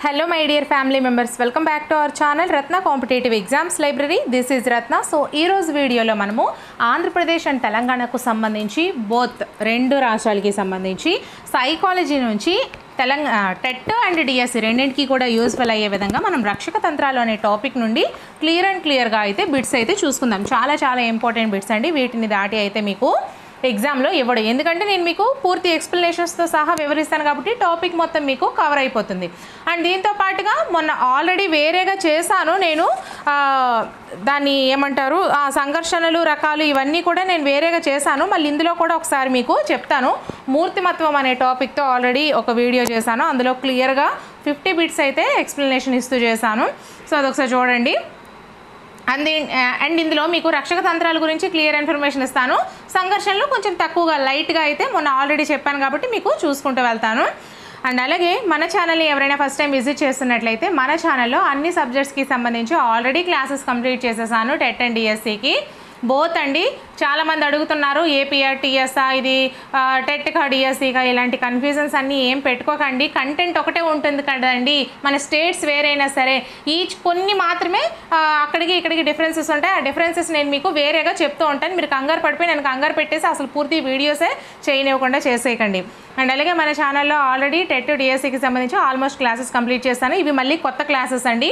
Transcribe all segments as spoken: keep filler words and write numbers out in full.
Hello my dear family members, welcome back to our channel Ratna Competitive Exams Library. This is Ratna. So ee roju video lo manamu Andhra Pradesh and Telangana ku sambandhinchi both rendu rashtralaki sambandhinchi psychology nunchi Telangana TET and DSC రెండింటికి కూడా useful అయ్యే విధంగా మనం రక్షక తంత్రాలు అనే topic నుండి clear and క్లియర్గా అయితే బిట్స్ అయితే చూసుకుందాం. చాలా చాలా ఇంపార్టెంట్ బిట్స్ అండి. వీటిని దాటి అయితే మీకు ఎగ్జామ్లో ఇవ్వడు, ఎందుకంటే నేను మీకు పూర్తి ఎక్స్ప్లెనేషన్స్తో సహా వివరిస్తాను కాబట్టి టాపిక్ మొత్తం మీకు కవర్ అయిపోతుంది. అండ్ దీంతో పాటుగా మొన్న ఆల్రెడీ వేరేగా చేశాను నేను, దాన్ని ఏమంటారు సంఘర్షణలు రకాలు ఇవన్నీ కూడా నేను వేరేగా చేశాను. మళ్ళీ ఇందులో కూడా ఒకసారి మీకు చెప్తాను. మూర్తిమత్వం అనే టాపిక్తో ఆల్రెడీ ఒక వీడియో చేశాను, అందులో క్లియర్గా ఫిఫ్టీ బిట్స్ అయితే ఎక్స్ప్లెనేషన్ ఇస్తూ చేశాను. సో అదొకసారి చూడండి. అండ్ అండ్ ఇందులో మీకు రక్షక తంత్రాల గురించి క్లియర్ ఇన్ఫర్మేషన్ ఇస్తాను. సంఘర్షణలో కొంచెం తక్కువగా లైట్గా అయితే మొన్న ఆల్రెడీ చెప్పాను కాబట్టి మీకు చూసుకుంటూ వెళ్తాను. అండ్ అలాగే మన ఛానల్ని ఎవరైనా ఫస్ట్ టైం విజిట్ చేస్తున్నట్లయితే మన ఛానల్లో అన్ని సబ్జెక్ట్స్కి సంబంధించి ఆల్రెడీ క్లాసెస్ కంప్లీట్ చేసేసాను. టెట్ అండ్ డిఎస్సికి బోత్ అండి. చాలామంది అడుగుతున్నారు ఏపీఆర్ టీఎస్ఆ ఇది టెట్కా డిఎస్సిగా, ఇలాంటి కన్ఫ్యూజన్స్ అన్నీ ఏం పెట్టుకోకండి. కంటెంట్ ఒకటే ఉంటుంది కదండి, మన స్టేట్స్ వేరైనా సరే ఈచ్ కొన్ని మాత్రమే అక్కడికి ఇక్కడికి డిఫరెన్సెస్ ఉంటాయి. ఆ డిఫరెన్సెస్ నేను మీకు వేరేగా చెప్తూ ఉంటాను. మీరు కంగారు పడిపోయి నేను కంగారు పెట్టేసి అసలు పూర్తి వీడియోసే చేయనివ్వకుండా చేసేయకండి. అండ్ అలాగే మన ఛానల్లో ఆల్రెడీ టెట్ డిఎస్సికి సంబంధించి ఆల్మోస్ట్ క్లాసెస్ కంప్లీట్ చేస్తాను. ఇవి మళ్ళీ కొత్త క్లాసెస్ అండి.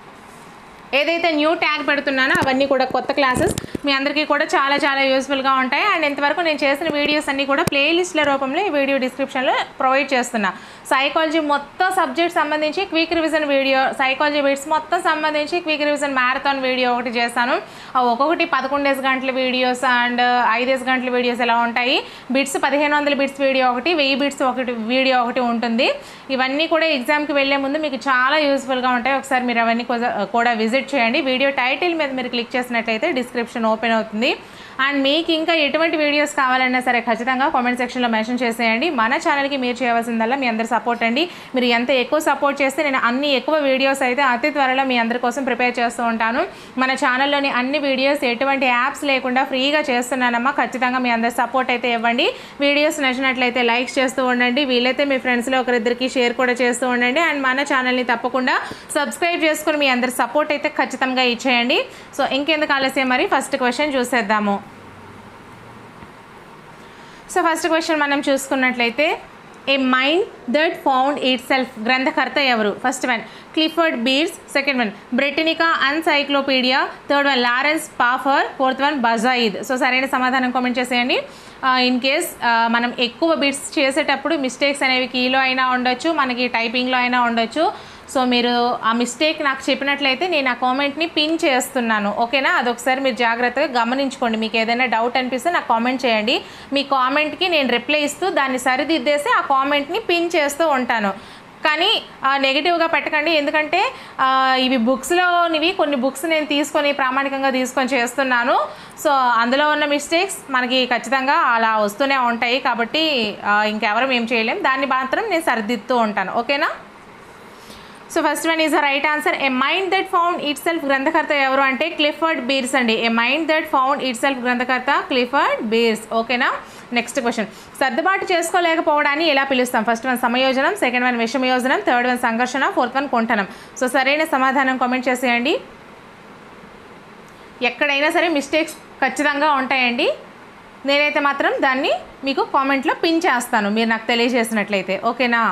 ఏదైతే న్యూ ట్యాగ్ పెడుతున్నానో అవన్నీ కూడా కొత్త క్లాసెస్ మీ అందరికీ కూడా చాలా చాలా యూస్ఫుల్గా ఉంటాయి. అండ్ ఇంతవరకు నేను చేసిన వీడియోస్ అన్నీ కూడా ప్లేలిస్ట్ల రూపంలో ఈ వీడియో డిస్క్రిప్షన్లో ప్రొవైడ్ చేస్తున్నా. సైకాలజీ మొత్తం సబ్జెక్ట్ సంబంధించి quick revision video, psychology bits మొత్తం సంబంధించి క్విక్ రివిజన్ మ్యారథాన్ వీడియో ఒకటి చేస్తాను. ఒక్కొక్కటి పదకొండేసి గంటల వీడియోస్ అండ్ ఐదేసి గంటల వీడియోస్ ఎలా ఉంటాయి. బిట్స్ పదిహేను వందల బిట్స్ వీడియో ఒకటి, వెయ్యి బిట్స్ ఒకటి వీడియో ఒకటి ఉంటుంది. ఇవన్నీ కూడా ఎగ్జామ్కి వెళ్ళే ముందు మీకు చాలా యూస్ఫుల్గా ఉంటాయి. ఒకసారి మీరు అవన్నీ కూడా విజిట్ చేయండి. వీడియో టైటిల్ మీద మీరు క్లిక్ చేసినట్లయితే డిస్క్రిప్షన్ ఓపెన్ అవుతుంది. అండ్ మీకు ఇంకా ఎటువంటి వీడియోస్ కావాలన్నా సరే ఖచ్చితంగా కామెంట్ సెక్షన్లో మెన్షన్ చేసేయండి. మన ఛానల్కి మీరు చేయవలసిందల్లా మీ అందరి సపోర్ట్ అండి. మీరు ఎంత ఎక్కువ సపోర్ట్ చేస్తే నేను అన్ని ఎక్కువ వీడియోస్ అయితే అతి త్వరలో మీ అందరి కోసం ప్రిపేర్ చేస్తూ ఉంటాను. మన ఛానల్లోని అన్ని వీడియోస్ ఎటువంటి యాప్స్ లేకుండా ఫ్రీగా చేస్తున్నానమ్మా. ఖచ్చితంగా మీ అందరి సపోర్ట్ అయితే ఇవ్వండి. వీడియోస్ నచ్చినట్లయితే లైక్స్ చేస్తూ ఉండండి. వీలైతే మీ ఫ్రెండ్స్లో ఒకరిద్దరికి షేర్ కూడా చేస్తూ ఉండండి. అండ్ మన ఛానల్ని తప్పకుండా సబ్స్క్రైబ్ చేసుకుని మీ అందరి సపోర్ట్ అయితే ఖచ్చితంగా ఇచ్చేయండి. సో ఇంకెందుకు ఆలస్యం, మరి ఫస్ట్ క్వశ్చన్ చూసేద్దాము. సో ఫస్ట్ క్వశ్చన్ మనం చూసుకున్నట్లయితే a mind that found itself గ్రంథకర్త ఎవరు? First one Clifford Beers, second one Britannica encyclopedia, third one Lawrence Shaffer, fourth one బజాయిద్. సో సరైన సమాధానం కామెంట్ చేసేయండి. ఇన్ కేస్ మనం ఎక్కువ బిట్స్ చేసేటప్పుడు మిస్టేక్స్ అనేవి కీలో అయినా ఉండొచ్చు, మనకి టైపింగ్లో అయినా ఉండొచ్చు. సో మీరు ఆ మిస్టేక్ నాకు చెప్పినట్లయితే నేను ఆ కామెంట్ని పిన్ చేస్తున్నాను, ఓకేనా? అదొకసారి మీరు జాగ్రత్తగా గమనించుకోండి. మీకు ఏదైనా డౌట్ అనిపిస్తే నాకు కామెంట్ చేయండి. మీ కామెంట్కి నేను రిప్లై ఇస్తూ దాన్ని సరిదిద్దేసి ఆ కామెంట్ని పిన్ చేస్తూ ఉంటాను. కానీ నెగిటివ్గా పెట్టకండి, ఎందుకంటే ఇవి బుక్స్లోనివి కొన్ని బుక్స్ నేను తీసుకొని ప్రామాణికంగా తీసుకొని చేస్తున్నాను. సో అందులో ఉన్న మిస్టేక్స్ మనకి ఖచ్చితంగా అలా వస్తూనే ఉంటాయి కాబట్టి ఇంకెవరం ఏం చేయలేం, దాన్ని మాత్రం నేను సరిదిద్దుతూ ఉంటాను, ఓకేనా? So first one is the right answer. A mind that found itself గ్రంథకర్త ఎవరు అంటే క్లిఫర్డ్ బీర్స్ అండి. A mind that found itself గ్రంథకర్త క్లిఫర్డ్ బీర్స్, ఓకేనా? నెక్స్ట్ క్వశ్చన్ సర్దుబాటు చేసుకోలేకపోవడాన్ని ఎలా పిలుస్తాం? ఫస్ట్ వన్ సమయోజనం, సెకండ్ వన్ విషమయోజనం, థర్డ్ వన్ సంఘర్షణ, ఫోర్త్ వన్ కొంటనం. సో సరైన సమాధానం కామెంట్ చేసేయండి. ఎక్కడైనా సరే మిస్టేక్స్ ఖచ్చితంగా ఉంటాయండి. నేనైతే మాత్రం దాన్ని మీకు కామెంట్లో పిన్ చేస్తాను మీరు నాకు తెలియజేసినట్లయితే, ఓకేనా?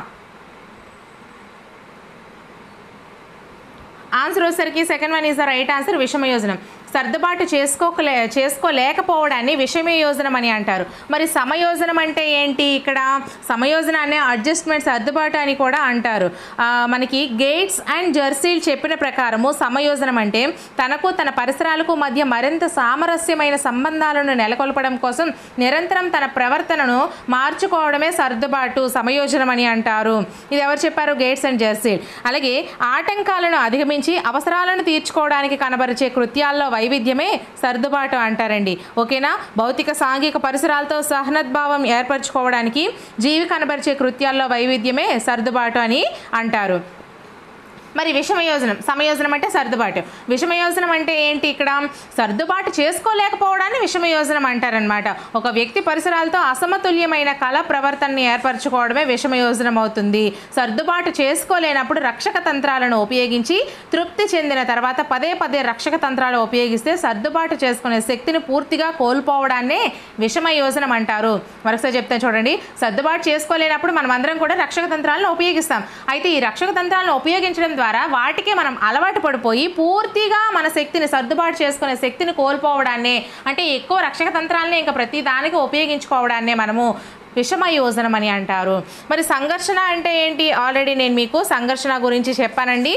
ఆన్సర్ వచ్చేసరికి second one is the right answer, విషమయోజనం. సర్దుబాటు చేసుకోలే చేసుకోలేకపోవడాన్ని విషమయోజనం అని అంటారు. మరి సమయోజనం అంటే ఏంటి? ఇక్కడ సమయోజనాన్ని అడ్జస్ట్మెంట్ సర్దుబాటు అని కూడా అంటారు. మనకి గేట్స్ అండ్ జెర్సీల్ చెప్పిన ప్రకారము సమయోజనం అంటే తనకు తన పరిసరాలకు మధ్య మరింత సామరస్యమైన సంబంధాలను నెలకొల్పడం కోసం నిరంతరం తన ప్రవర్తనను మార్చుకోవడమే సర్దుబాటు సమయోజనం అని అంటారు. ఇది ఎవరు చెప్పారు? Gates and Jersild. అలాగే ఆటంకాలను అధిగమించి అవసరాలను తీర్చుకోవడానికి కనబరిచే కృత్యాల్లో వైవిధ్యమే సర్దుబాటు అంటారండి, ఓకేనా? భౌతిక సాంఘిక పరిసరాలతో సహనద్భావం ఏర్పరచుకోవడానికి జీవి కనబరిచే కృత్యాల్లో వైవిధ్యమే సర్దుబాటు అని అంటారు. మరి విషమయోజనం, సమయోజనం అంటే సర్దుబాటు. విషమయోజనం అంటే ఏంటి? ఇక్కడ సర్దుబాటు చేసుకోలేకపోవడాన్ని విషమయోజనం అంటారనమాట. ఒక వ్యక్తి పరిసరాలతో అసమతుల్యమైన కళ ప్రవర్తనని ఏర్పరచుకోవడమే విషమయోజనం అవుతుంది. సర్దుబాటు చేసుకోలేనప్పుడు రక్షక తంత్రాలను ఉపయోగించి తృప్తి చెందిన తర్వాత పదే పదే రక్షక తంత్రాలు ఉపయోగిస్తే సర్దుబాటు చేసుకునే శక్తిని పూర్తిగా కోల్పోవడాన్నే విషమయోజనం అంటారు. మరొకసారి చెప్తాను చూడండి. సర్దుబాటు చేసుకోలేనప్పుడు మనం అందరం కూడా రక్షక తంత్రాలను ఉపయోగిస్తాం. అయితే ఈ రక్షక తంత్రాలను ఉపయోగించడం ద్వారా వాటికి మనం అలవాటు పడిపోయి పూర్తిగా మన శక్తిని, సర్దుబాటు చేసుకునే శక్తిని కోల్పోవడాన్నే, అంటే ఎక్కువ రక్షక తంత్రాలనే ఇంకా ప్రతి దానికి ఉపయోగించుకోవడాన్నే మనము విషమయోజనం అని అంటారు. మరి సంఘర్షణ అంటే ఏంటి? ఆల్రెడీ నేను మీకు సంఘర్షణ గురించి చెప్పానండి.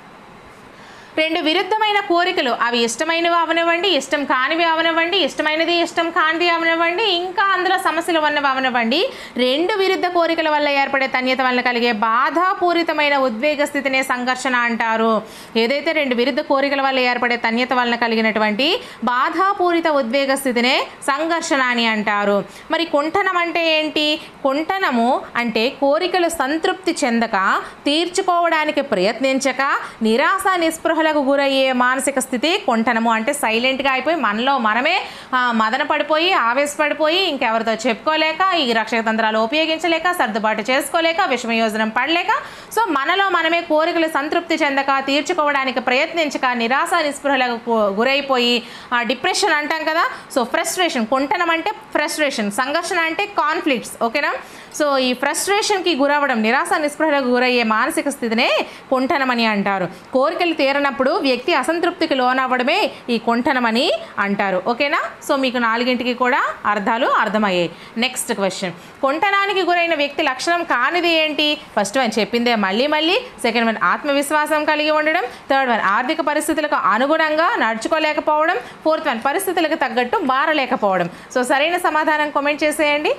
రెండు విరుద్ధమైన కోరికలు, అవి ఇష్టమైనవి అవనివ్వండి, ఇష్టం కానివి అవనివ్వండి, ఇష్టమైనది ఇష్టం కానిది అవనివ్వండి, ఇంకా అందులో సమస్యలు ఉన్నవి అవనివ్వండి, రెండు విరుద్ధ కోరికల వల్ల ఏర్పడే తన్యత వల్ల కలిగే బాధాపూరితమైన ఉద్వేగ స్థితినే సంఘర్షణ అంటారు. ఏదైతే రెండు విరుద్ధ కోరికల వల్ల ఏర్పడే తన్యత వలన కలిగినటువంటి బాధాపూరిత ఉద్వేగ స్థితినే సంఘర్షణ అని అంటారు. మరి కుంఠనం అంటే ఏంటి? కుంఠనము అంటే కోరికలు సంతృప్తి చెందక, తీర్చుకోవడానికి ప్రయత్నించక, నిరాశ నిస్పృహల గురయ్యే మానసిక స్థితి కుంఠనము. అంటే సైలెంట్గా అయిపోయి మనలో మనమే మదన పడిపోయి, ఆవేశపడిపోయి, ఇంకెవరితో చెప్పుకోలేక, ఈ రక్షక తంత్రాలు ఉపయోగించలేక, సర్దుబాటు చేసుకోలేక, విషమయోజనం పడలేక, సో మనలో మనమే కోరికలు సంతృప్తి చెందక, తీర్చుకోవడానికి ప్రయత్నించక, నిరాశ నిస్పృహలకు గురైపోయి డిప్రెషన్ అంటాం కదా. సో ఫ్రస్ట్రేషన్, కుంఠనం అంటే ఫ్రస్ట్రేషన్, సంఘర్షణ అంటే కాన్ఫ్లిక్ట్స్. ఓకేనా? సో ఈ ఫ్రస్ట్రేషన్కి గురవ్వడం, నిరాశ నిస్పృహలకు గురయ్యే మానసిక స్థితినే కుంఠనం అని అంటారు. కోరికలు తీరనప్పుడు వ్యక్తి అసంతృప్తికి లోనవ్వడమే ఈ కుంఠనమని అంటారు. ఓకేనా? సో మీకు నాలుగింటికి కూడా అర్థాలు అర్థమయ్యాయి. నెక్స్ట్ క్వశ్చన్, కుంఠనానికి గురైన వ్యక్తి లక్షణం కానిది ఏంటి? ఫస్ట్ వన్ చెప్పిందే మళ్ళీ మళ్ళీ, సెకండ్ వన్ ఆత్మవిశ్వాసం కలిగి ఉండడం, థర్డ్ వన్ ఆర్థిక పరిస్థితులకు అనుగుణంగా నడుచుకోలేకపోవడం, ఫోర్త్ వన్ పరిస్థితులకు తగ్గట్టు మారలేకపోవడం. సో సరైన సమాధానం కామెంట్ చేసేయండి.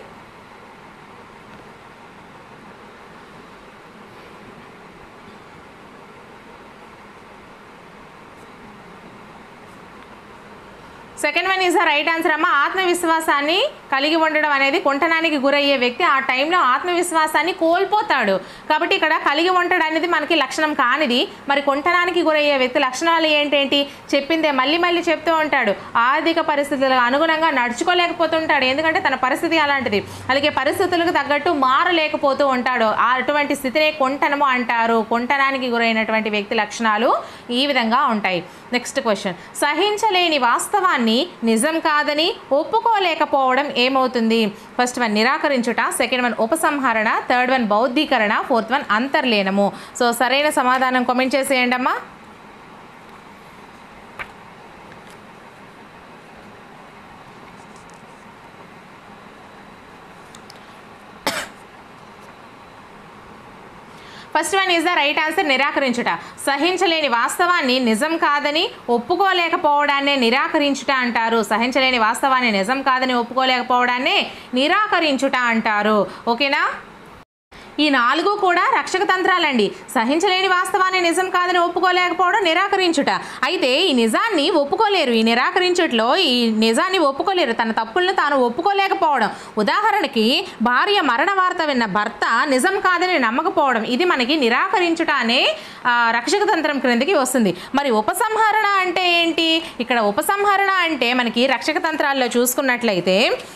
Second one is the right answer అమ్మ. ఆత్మవిశ్వాసాన్ని కలిగి ఉండడం అనేది కుంఠనానికి గురయ్యే వ్యక్తి ఆ టైంలో ఆత్మవిశ్వాసాన్ని కోల్పోతాడు. కాబట్టి ఇక్కడ కలిగి ఉండడం అనేది మనకి లక్షణం కానిది. మరి కుంఠనానికి గురయ్యే వ్యక్తి లక్షణాలు ఏంటేంటి? చెప్పిందే మళ్ళీ మళ్ళీ చెప్తూ ఉంటాడు. ఆర్థిక పరిస్థితులకు అనుగుణంగా నడుచుకోలేకపోతుంటాడు, ఎందుకంటే తన పరిస్థితి అలాంటిది. అలాగే పరిస్థితులకు తగ్గట్టు మారలేకపోతూ ఉంటాడు. అటువంటి స్థితినే కుంఠనము అంటారు. కుంఠనానికి గురైనటువంటి వ్యక్తి లక్షణాలు ఈ విధంగా ఉంటాయి. నెక్స్ట్ క్వశ్చన్, సహించలేని వాస్తవాన్ని నిజం కాదని ఒప్పుకోలేకపోవడం ఏమవుతుంది? ఫస్ట్ వన్ నిరాకరించుట, సెకండ్ వన్ ఉపసంహరణ, థర్డ్ వన్ బౌద్ధీకరణ, ఫోర్త్ వన్ అంతర్లీనము. సో సరైన సమాధానం కామెంట్ చేసేయండి అమ్మా. First one is the right answer, నిరాకరించుట. సహించలేని వాస్తవాన్ని నిజం కాదని ఒప్పుకోలేకపోవడాన్నే నిరాకరించుట అంటారు. సహించలేని వాస్తవాన్ని నిజం కాదని ఒప్పుకోలేకపోవడాన్నే నిరాకరించుట అంటారు. ఓకేనా? ఈ నాలుగు కూడా రక్షక తంత్రాలండి. సహించలేని వాస్తవాన్ని నిజం కాదని ఒప్పుకోలేకపోవడం, నిరాకరించుట. అయితే ఈ నిజాన్ని ఒప్పుకోలేరు, ఈ నిరాకరించుట్లో ఈ నిజాన్ని ఒప్పుకోలేరు, తన తప్పులను తాను ఒప్పుకోలేకపోవడం. ఉదాహరణకి భార్య మరణ వార్త విన్న భర్త నిజం కాదని నమ్మకపోవడం, ఇది మనకి నిరాకరించుట అనే రక్షక తంత్రం క్రిందికి వస్తుంది. మరి ఉపసంహరణ అంటే ఏంటి? ఇక్కడ ఉపసంహరణ అంటే మనకి రక్షక తంత్రాల్లో చూసుకున్నట్లయితే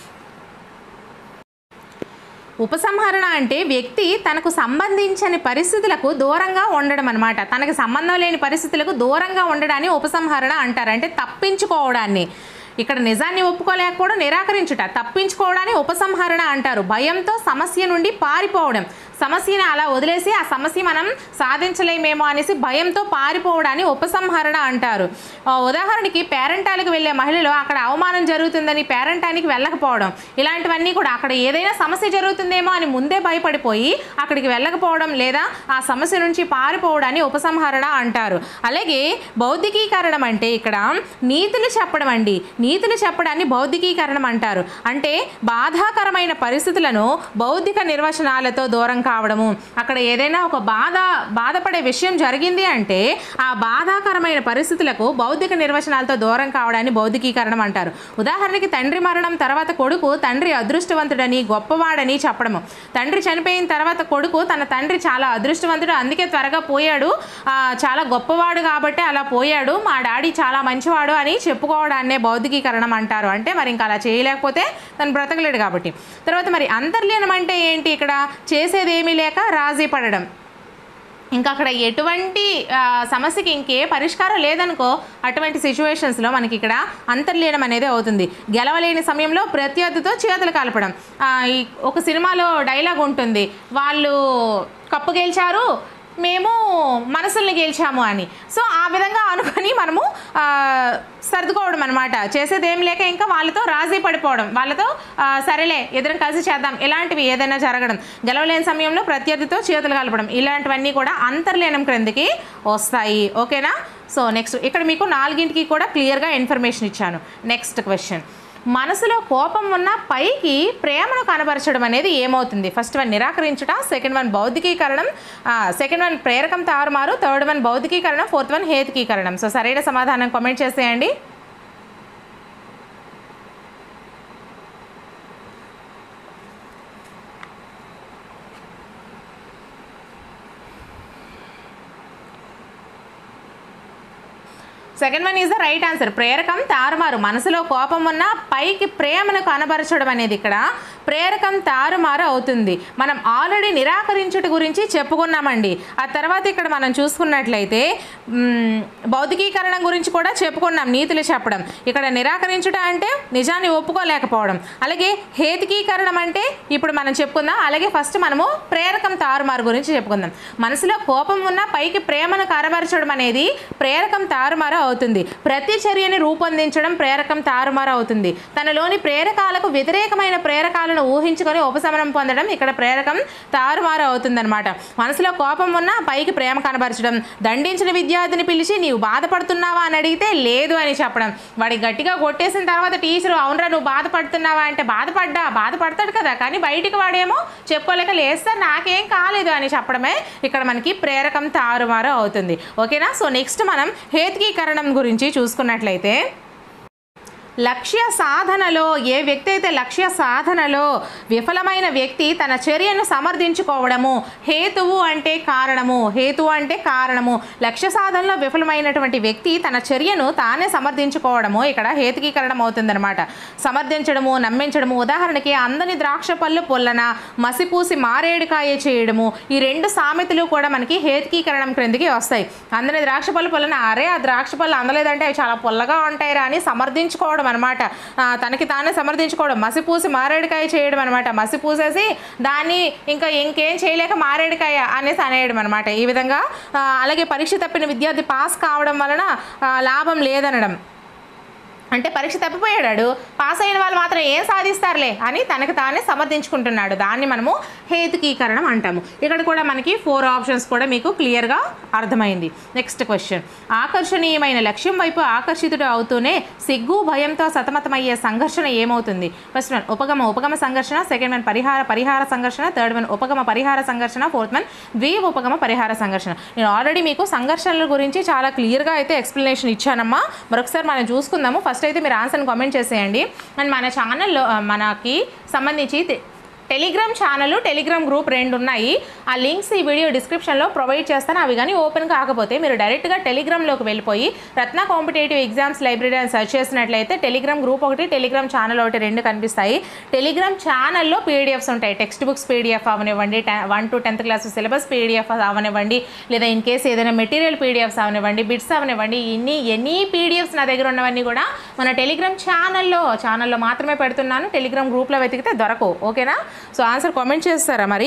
ఉపసంహరణ అంటే వ్యక్తి తనకు సంబంధించని పరిస్థితులకు దూరంగా ఉండడం అనమాట. తనకు సంబంధం లేని పరిస్థితులకు దూరంగా ఉండడాన్ని ఉపసంహరణ అంటారు. అంటే తప్పించుకోవడాన్ని. ఇక్కడ నిజాన్ని ఒప్పుకోలేకపోవడం నిరాకరించుట, తప్పించుకోవడాన్ని ఉపసంహరణ అంటారు. భయంతో సమస్య నుండి పారిపోవడం, సమస్యని అలా వదిలేసి ఆ సమస్య మనం సాధించలేమేమో అనేసి భయంతో పారిపోవడాన్ని ఉపసంహరణ అంటారు. ఉదాహరణకి పేరెంటాలకు వెళ్ళే మహిళలు అక్కడ అవమానం జరుగుతుందని పేరెంటానికి వెళ్ళకపోవడం, ఇలాంటివన్నీ కూడా అక్కడ ఏదైనా సమస్య జరుగుతుందేమో అని ముందే భయపడిపోయి అక్కడికి వెళ్ళకపోవడం లేదా ఆ సమస్య నుంచి పారిపోవడాన్ని ఉపసంహరణ అంటారు. అలాగే బౌద్ధికీకరణం అంటే ఇక్కడ నీతులు చెప్పడం అండి. నీతులు చెప్పడాన్ని బౌద్ధికీకరణం అంటారు. అంటే బాధాకరమైన పరిస్థితులను బౌద్ధిక నిర్వచనాలతో దూరం కావడము, అక్కడ ఏదైనా ఒక బాధ బాధపడే విషయం జరిగింది అంటే ఆ బాధాకరమైన పరిస్థితులకు బౌద్ధిక నిర్వచనాలతో దూరం కావడాన్ని బౌద్ధికీకరణం అంటారు. ఉదాహరణకి తండ్రి మరణం తర్వాత కొడుకు తండ్రి అదృష్టవంతుడని గొప్పవాడని చెప్పడము. తండ్రి చనిపోయిన తర్వాత కొడుకు తన తండ్రి చాలా అదృష్టవంతుడు, అందుకే త్వరగా పోయాడు, చాలా గొప్పవాడు కాబట్టి అలా పోయాడు, మా డాడీ చాలా మంచివాడు అని చెప్పుకోవడాన్నే బౌద్ధికీకరణం అంటారు. అంటే మరి ఇంకా అలా చేయలేకపోతే తను బ్రతకలేడు కాబట్టి. తర్వాత మరి అంతర్లీనం అంటే ఏంటి? ఇక్కడ చేసేదేమీ లేక రాజీ పడడం. ఇంకా అక్కడ ఎటువంటి సమస్యకి ఇంకే పరిష్కారం లేదనుకో, అటువంటి సిచ్యువేషన్స్లో మనకి ఇక్కడ అంతర్లీనం అనేది అవుతుంది. గెలవలేని సమయంలో ప్రత్యర్థితో చేతులు కలపడం. ఒక సినిమాలో డైలాగ్ ఉంటుంది, వాళ్ళు కప్పు గెలిచారు మేము మనసుల్ని గెలిచాము అని. సో ఆ విధంగా అనుకొని మనము సర్దుకోవడం అనమాట. చేసేదేం లేక ఇంకా వాళ్ళతో రాజీ పడిపోవడం, వాళ్ళతో సరేలే ఇద్దరం కలిసి చేద్దాం ఇలాంటివి ఏదైనా జరగడం, గెలవలేని సమయంలో ప్రత్యర్థితో చేతులు కలపడం, ఇలాంటివన్నీ కూడా అంతర్లీనం క్రిందికి వస్తాయి. ఓకేనా? సో నెక్స్ట్ ఇక్కడ మీకు నాలుగింటికి కూడా క్లియర్గా ఇన్ఫర్మేషన్ ఇచ్చాను. నెక్స్ట్ క్వశ్చన్, మనసులో కోపం ఉన్న పైకి ప్రేమను కనబరచడం అనేది ఏమవుతుంది? ఫస్ట్ వన్ నిరాకరించుట, సెకండ్ వన్ బౌద్ధికీకరణం, సెకండ్ వన్ ప్రేరకం తారుమారు, థర్డ్ వన్ బౌద్ధికీకరణం, ఫోర్త్ వన్ హేతుకీకరణం. సో సరైన సమాధానం కామెంట్ చేసేయండి. Second one is the right answer. ప్రేరకం తారుమారు, మనసులో కోపం ఉన్న పైకి ప్రేమను కనబరచడం అనేది ఇక్కడ ప్రేరకం తారుమారు అవుతుంది. మనం ఆల్రెడీ నిరాకరించుట గురించి చెప్పుకున్నామండి. ఆ తర్వాత ఇక్కడ మనం చూసుకున్నట్లయితే బౌద్ధికీకరణం గురించి కూడా చెప్పుకున్నాం, నీతులు చెప్పడం. ఇక్కడ నిరాకరించుట అంటే నిజాన్ని ఒప్పుకోలేకపోవడం. అలాగే హేతుకీకరణం అంటే ఇప్పుడు మనం చెప్పుకుందాం. అలాగే ఫస్ట్ మనము ప్రేరకం తారుమారు గురించి చెప్పుకుందాం. మనసులో కోపం ఉన్న పైకి ప్రేమను కనబరచడం అనేది ప్రేరకం తారుమారు అవుతుంది. ప్రతి చర్యని రూపొందించడం ప్రేరకం తారుమారు అవుతుంది. తనలోని ప్రేరకాలకు వ్యతిరేకమైన ప్రేరకాలను ఊహించుకొని ఉపశమనం పొందడం ఇక్కడ ప్రేరకం తారుమారు అవుతుందన్నమాట. మనసులో కోపం ఉన్నా పైకి ప్రేమ కనబరచడం, దండించిన విద్యార్థిని పిలిచి నీవు బాధపడుతున్నావా అని అడిగితే లేదు అని చెప్పడం, వాడి గట్టిగా కొట్టేసిన తర్వాత టీచరు అవునరా నువ్వు బాధపడుతున్నావా అంటే బాధపడ్డా బాధపడతాడు కదా, కానీ బయటికి వాడేమో చెప్పుకోలేక లేదు సార్ నాకేం కాలేదు అని చెప్పడమే ఇక్కడ మనకి ప్రేరకం తారుమారు అవుతుంది. ఓకేనా? సో నెక్స్ట్ మనం హేతుకీకరణం గురించి చూసుకున్నట్లయితే, లక్ష్య సాధనలో ఏ వ్యక్తి అయితే లక్ష్య సాధనలో విఫలమైన వ్యక్తి తన చర్యను సమర్థించుకోవడము. హేతువు అంటే కారణము, హేతువు అంటే కారణము. లక్ష్య సాధనలో విఫలమైనటువంటి వ్యక్తి తన చర్యను తానే సమర్థించుకోవడము ఇక్కడ హేతుకీకరణం అవుతుందన్నమాట. సమర్థించడము, నమ్మించడము. ఉదాహరణకి అందని ద్రాక్ష పళ్ళు పొల్లన, మసిపూసి మారేడుకాయ చేయడము. ఈ రెండు సామెతలు కూడా మనకి హేతుకీకరణం క్రిందికి వస్తాయి. అందని ద్రాక్ష పళ్ళు పొల్లన, అరే ఆ ద్రాక్ష పళ్ళు అందలేదంటే అవి చాలా పొల్లగా ఉంటాయిరా అని సమర్థించుకోవడం అనమాట. తనకి తానే సమర్థించుకోవడం. మసిపూసి మారేడుకాయ చేయడం అనమాట. మసిపూసేసి దాన్ని ఇంకా ఇంకేం చేయలేక మారేడుకాయ అనేసి అనేయడం అనమాట. ఈ విధంగా అలాగే పరీక్ష తప్పిన విద్యార్థి పాస్ కావడం వలన లాభం లేదనడం. అంటే పరీక్ష తప్పిపోయాడు, పాస్ అయిన వాళ్ళు మాత్రం ఏం సాధిస్తారులే అని తనకు తానే సమర్థించుకుంటున్నాడు. దాన్ని మనము హేతుకీకరణం అంటాము. ఇక్కడ కూడా మనకి ఫోర్ ఆప్షన్స్ కూడా మీకు క్లియర్గా అర్థమైంది. నెక్స్ట్ క్వశ్చన్, ఆకర్షణీయమైన లక్ష్యం వైపు ఆకర్షితుడు అవుతూనే సిగ్గు భయంతో సతమతమయ్యే సంఘర్షణ ఏమవుతుంది? ఫస్ట్ వన్ ఉపగమ ఉపగమ సంఘర్షణ, సెకండ్ వన్ పరిహార పరిహార సంఘర్షణ, థర్డ్ వన్ ఉపగమ పరిహార సంఘర్షణ, ఫోర్త్ వన్ ద్వి ఉపగమ పరిహార సంఘర్షణ. నేను ఆల్రెడీ మీకు సంఘర్షణల గురించి చాలా క్లియర్గా అయితే ఎక్స్ప్లెనేషన్ ఇచ్చానమ్మా. మరొకసారి మనం చూసుకుందాము. ఫస్ట్ అయితే మీరు ఆన్సర్ని కామెంట్ చేసేయండి. అండ్ మన ఛానల్లో మనకి సంబంధించి టెలిగ్రామ్ ఛానల్, టెలిగ్రామ్ గ్రూప్ రెండు ఉన్నాయి. ఆ లింక్స్ ఈ వీడియో డిస్క్రిప్షన్లో ప్రొవైడ్ చేస్తాను. అవి కానీ ఓపెన్ కాకపోతే మీరు డైరెక్ట్గా టెలిగ్రామ్లోకి వెళ్ళిపోయి రత్న కాంపిటేటివ్ ఎగ్జామ్స్ లైబ్రరీ అని సెర్చ్ చేసినట్లయితే టెలిగ్రామ్ గ్రూప్ ఒకటి, టెలిగ్రామ్ ఛానల్ ఒకటి రెండు కనిపిస్తాయి. టెలిగ్రామ్ ఛానల్లో పీడిఎఫ్స్ ఉంటాయి. టెక్స్ట్ బుక్స్ పీడిఎఫ్ అవనివ్వండి, one to tenth class syllabus PDF అవనివ్వండి, లేదా ఇన్ కేసు ఏదైనా మెటీరియల్ పీడిఎఫ్స్ అవనివ్వండి, బిట్స్ అవనివ్వండి, ఇన్ని ఎన్ని పీడిఎఫ్స్ నా దగ్గర ఉన్నవన్నీ కూడా మన టెలిగ్రామ్ ఛానల్లో ఛానల్లో మాత్రమే పెడుతున్నాను. టెలిగ్రామ్ గ్రూప్లో వెతికితే దొరకవు. ఓకేనా? సో ఆన్సర్ కామెంట్ చేస్తారా మరి?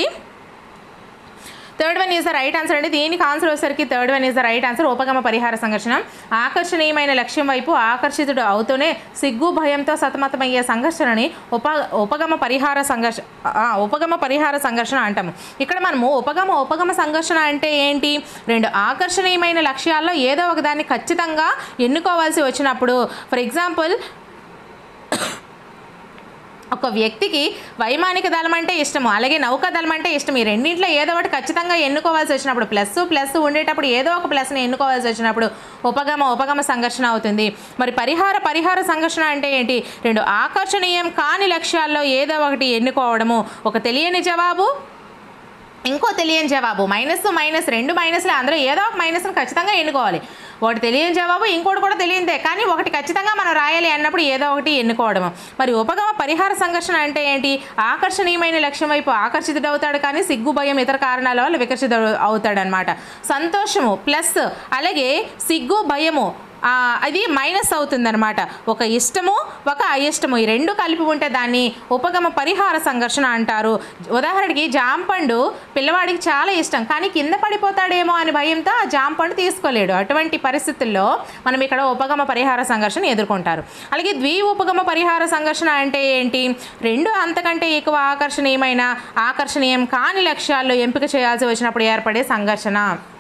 Third one is the right answer అండి. దీనికి ఆన్సర్ వచ్చేసరికి third one is the right answer. ఉపగమ పరిహార సంఘర్షణ. ఆకర్షణీయమైన లక్ష్యం వైపు ఆకర్షితుడు అవుతూనే సిగ్గు భయంతో సతమతమయ్యే సంఘర్షణని ఉప ఉపగమ పరిహార సంఘర్ష ఉపగమ పరిహార సంఘర్షణ అంటాము. ఇక్కడ మనము ఉపగమ ఉపగమ సంఘర్షణ అంటే ఏంటి? రెండు ఆకర్షణీయమైన లక్ష్యాల్లో ఏదో ఒకదాన్ని ఖచ్చితంగా ఎన్నుకోవాల్సి వచ్చినప్పుడు, ఫర్ ఎగ్జాంపుల్ ఒక వ్యక్తికి వైమానిక దళం అంటే ఇష్టము, అలాగే నౌకా దళం అంటే ఇష్టం. ఈ రెండింటిలో ఏదో ఒకటి ఖచ్చితంగా ఎన్నుకోవాల్సి వచ్చినప్పుడు, ప్లస్ ప్లస్ ఉండేటప్పుడు ఏదో ఒక ప్లస్ని ఎన్నుకోవాల్సి వచ్చినప్పుడు ఉపగమ ఉపగమ సంఘర్షణ అవుతుంది. మరి పరిహార పరిహార సంఘర్షణ అంటే ఏంటి? రెండు ఆకర్షణీయం కాని లక్ష్యాల్లో ఏదో ఒకటి ఎన్నుకోవడము, ఒక తెలియని జవాబు ఇంకో తెలియని జవాబు, మైనస్ మైనస్ రెండు మైనస్లే, అందులో ఏదో ఒక మైనస్ని ఖచ్చితంగా ఎన్నుకోవాలి. ఒకటి తెలియని జవాబు, ఇంకోటి కూడా తెలియనిదే, కానీ ఒకటి ఖచ్చితంగా మనం రాయాలి అన్నప్పుడు ఏదో ఒకటి ఎన్నుకోవడము. మరి ఉపగమ పరిహార సంఘర్షణ అంటే ఏంటి? ఆకర్షణీయమైన లక్ష్యం వైపు ఆకర్షితుడవుతాడు, కానీ సిగ్గు భయం ఇతర కారణాల వల్ల వికర్షిత అవుతాడు అనమాట. సంతోషము ప్లస్ అలాగే సిగ్గు భయము అది మైనస్ అవుతుందన్నమాట. ఒక ఇష్టము ఒక అయిష్టము ఈ రెండు కలిపి ఉంటే దాన్ని ఉపగమ పరిహార సంఘర్షణ అంటారు. ఉదాహరణకి జాంపండు పిల్లవాడికి చాలా ఇష్టం, కానీ కింద పడిపోతాడేమో అని భయంతో ఆ జాంపండు తీసుకోలేడు. అటువంటి పరిస్థితుల్లో మనం ఇక్కడ ఉపగమ పరిహార సంఘర్షణ ఎదుర్కొంటారు. అలాగే ద్వి ఉపగమ పరిహార సంఘర్షణ అంటే ఏంటి? రెండు అంతకంటే ఎక్కువ ఆకర్షణీయమైన ఆకర్షణీయం కాని లక్ష్యాల్లో ఎంపిక చేయాల్సి వచ్చినప్పుడు ఏర్పడే సంఘర్షణ.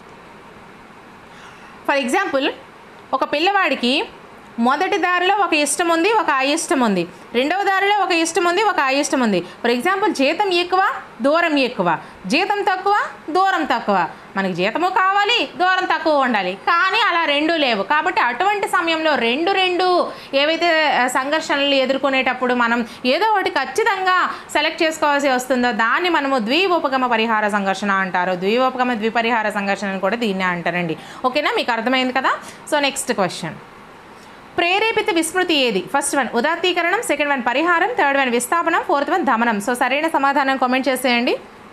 ఫర్ ఎగ్జాంపుల్, ఒక పిల్లవాడికి మొదటి దారిలో ఒక ఇష్టం ఉంది, ఒక అయిష్టం ఉంది. రెండవ దారిలో ఒక ఇష్టం ఉంది, ఒక అయిష్టం ఉంది. ఫర్ ఎగ్జాంపుల్, జీతం ఎక్కువ దూరం ఎక్కువ, జీతం తక్కువ దూరం తక్కువ. మనకి జీతము కావాలి, దూరం తక్కువ ఉండాలి, కానీ అలా రెండు లేవు. కాబట్టి అటువంటి సమయంలో రెండు రెండు ఏవైతే సంఘర్షణలు ఎదుర్కొనేటప్పుడు మనం ఏదో ఒకటి ఖచ్చితంగా సెలెక్ట్ చేసుకోవాల్సి వస్తుందో దాన్ని మనము ద్విఉపగమ పరిహార సంఘర్షణ అంటారు. ద్విఉపగమ ద్విపరిహార సంఘర్షణ కూడా దీన్నే అంటారండి. ఓకేనా, మీకు అర్థమైంది కదా? సో నెక్స్ట్ క్వశ్చన్, ప్రేరేపిత విస్మృతి ఏది? ఫస్ట్ వన్ ఉదాత్తీకరణం, సెకండ్ వన్ పరిహారం, థర్డ్ వన్ విస్థాపనం, ఫోర్త్ వన్ దమనం. సో సరైన సమాధానం కామెంట్ చేసేయండి.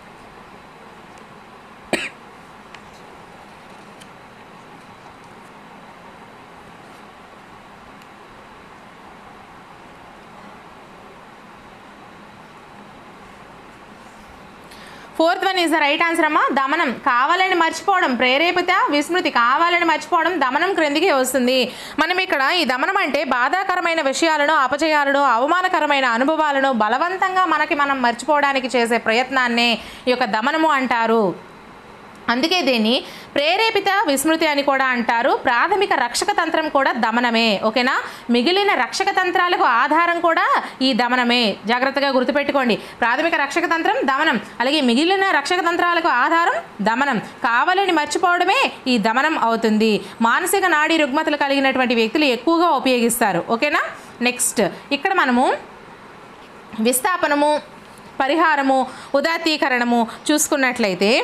Fourth one is the right answer అమ్మా. దమనం కావాలని మర్చిపోవడం, ప్రేరేపిత విస్మృతి కావాలని మర్చిపోవడం దమనం క్రిందికి వస్తుంది. మనం ఇక్కడ ఈ దమనం అంటే బాధాకరమైన విషయాలను, అపజయాలను, అవమానకరమైన అనుభవాలను బలవంతంగా మనకి మనం మర్చిపోవడానికి చేసే ప్రయత్నాన్నే ఈ యొక్క దమనము అంటారు. అందుకే దీన్ని ప్రేరేపిత విస్మృతి అని కూడా అంటారు. ప్రాథమిక రక్షక తంత్రం కూడా దమనమే. ఓకేనా, మిగిలిన రక్షక తంత్రాలకు ఆధారం కూడా ఈ దమనమే. జాగ్రత్తగా గుర్తుపెట్టుకోండి. ప్రాథమిక రక్షక తంత్రం దమనం, అలాగే మిగిలిన రక్షక తంత్రాలకు ఆధారం దమనం. కావాలని మర్చిపోవడమే ఈ దమనం అవుతుంది. మానసిక నాడీ రుగ్మతలు కలిగినటువంటి వ్యక్తులు ఎక్కువగా ఉపయోగిస్తారు. ఓకేనా, నెక్స్ట్ ఇక్కడ మనము విస్థాపనము, పరిహారము, ఉదాత్తీకరణము చూసుకున్నట్లయితే,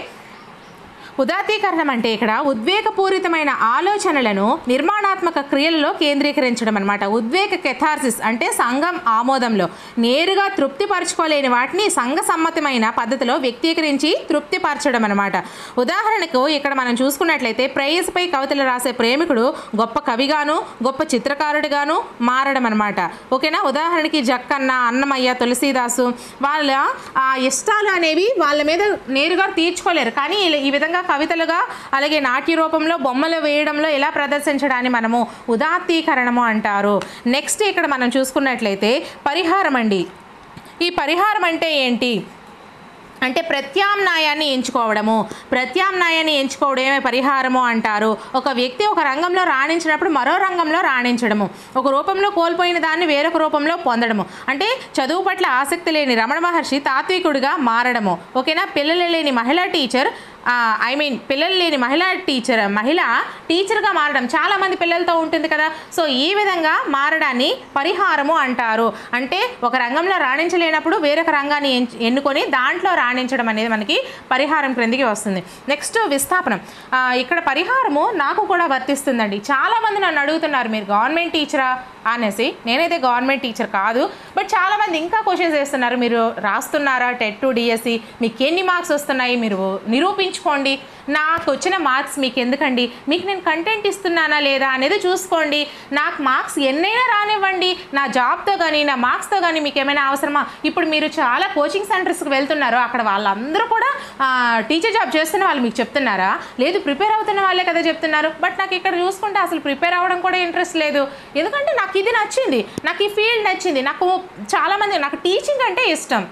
ఉదాత్తీకరణం అంటే ఇక్కడ ఉద్వేగపూరితమైన ఆలోచనలను నిర్మాణాత్మక క్రియలలో కేంద్రీకరించడం అనమాట. ఉద్వేగ కెథార్సిస్ అంటే సంఘం ఆమోదంలో నేరుగా తృప్తిపరచుకోలేని వాటిని సంఘ సమ్మతమైన పద్ధతిలో వ్యక్తీకరించి తృప్తిపరచడం అనమాట. ఉదాహరణకు ఇక్కడ మనం చూసుకున్నట్లయితే ప్రేయస్పై కవితలు రాసే ప్రేమికుడు గొప్ప కవిగాను గొప్ప చిత్రకారుడిగాను మారడం అనమాట. ఓకేనా, ఉదాహరణకి జక్కన్న, అన్నమయ్య, తులసీదాసు వాళ్ళ ఆ ఇష్టాలు అనేవి వాళ్ళ మీద నేరుగా తీర్చుకోలేరు, కానీ ఈ విధంగా కవితలుగా అలాగే నాట్య రూపంలో బొమ్మలు వేయడంలో ఎలా ప్రదర్శించడాన్ని మనము ఉదాత్తీకరణము అంటారు. నెక్స్ట్ ఇక్కడ మనం చూసుకున్నట్లయితే పరిహారం అండి. ఈ పరిహారం అంటే ఏంటి అంటే ప్రత్యామ్నాయాన్ని ఎంచుకోవడము. ప్రత్యామ్నాయాన్ని ఎంచుకోవడమే పరిహారము అంటారు. ఒక వ్యక్తి ఒక రంగంలో రాణించినప్పుడు మరో రంగంలో రాణించడము, ఒక రూపంలో కోల్పోయిన దాన్ని వేరొక రూపంలో పొందడము. అంటే చదువు పట్ల ఆసక్తి లేని రమణ మహర్షి తాత్వికుడిగా మారడము. ఓకేనా, పిల్లలు లేని మహిళా టీచర్ ఐ మీన్ పిల్లలు లేని మహిళా టీచర్ మహిళ టీచర్గా మారడం చాలామంది పిల్లలతో ఉంటుంది కదా. సో ఈ విధంగా మారడాన్ని పరిహారము అంటారు. అంటే ఒక రంగంలో రాణించలేనప్పుడు వేరొక రంగాన్ని ఎన్నుకొని దాంట్లో రాణించడం అనేది మనకి పరిహారం క్రిందికి వస్తుంది. నెక్స్ట్ విస్థాపనం. ఇక్కడ పరిహారము నాకు కూడా వర్తిస్తుందండి. చాలామంది నన్ను అడుగుతున్నారు, మీరు గవర్నమెంట్ టీచరా అనేసి. నేనైతే గవర్నమెంట్ టీచర్ కాదు, బట్ చాలామంది ఇంకా క్వశ్చన్స్ వేస్తున్నారు. మీరు రాస్తున్నారా టెట్ టు డిఎస్సి, మీకు ఎన్ని మార్క్స్ వస్తున్నాయి మీరు నిరూపించుకోండి. నాకు వచ్చిన మార్క్స్ మీకు ఎందుకండి, మీకు నేను కంటెంట్ ఇస్తున్నానా లేదా అనేది చూసుకోండి. నాకు మార్క్స్ ఎన్నైనా రానివ్వండి, నా జాబ్తో కానీ నా మార్క్స్తో కానీ మీకు ఏమైనా అవసరమా? ఇప్పుడు మీరు చాలా కోచింగ్ సెంటర్స్కి వెళ్తున్నారు, అక్కడ వాళ్ళందరూ కూడా టీచర్ జాబ్ చేస్తున్న వాళ్ళు మీకు చెప్తున్నారా? లేదు, ప్రిపేర్ అవుతున్న వాళ్ళే కదా చెప్తున్నారు. బట్ నాకు ఇక్కడ చూసుకుంటే అసలు ప్రిపేర్ అవ్వడం కూడా ఇంట్రెస్ట్ లేదు. ఎందుకంటే నాకు ఇది నచ్చింది, నాకు ఈ ఫీల్డ్ నచ్చింది. నాకు చాలామంది నాకు టీచింగ్ అంటే ఇష్టం.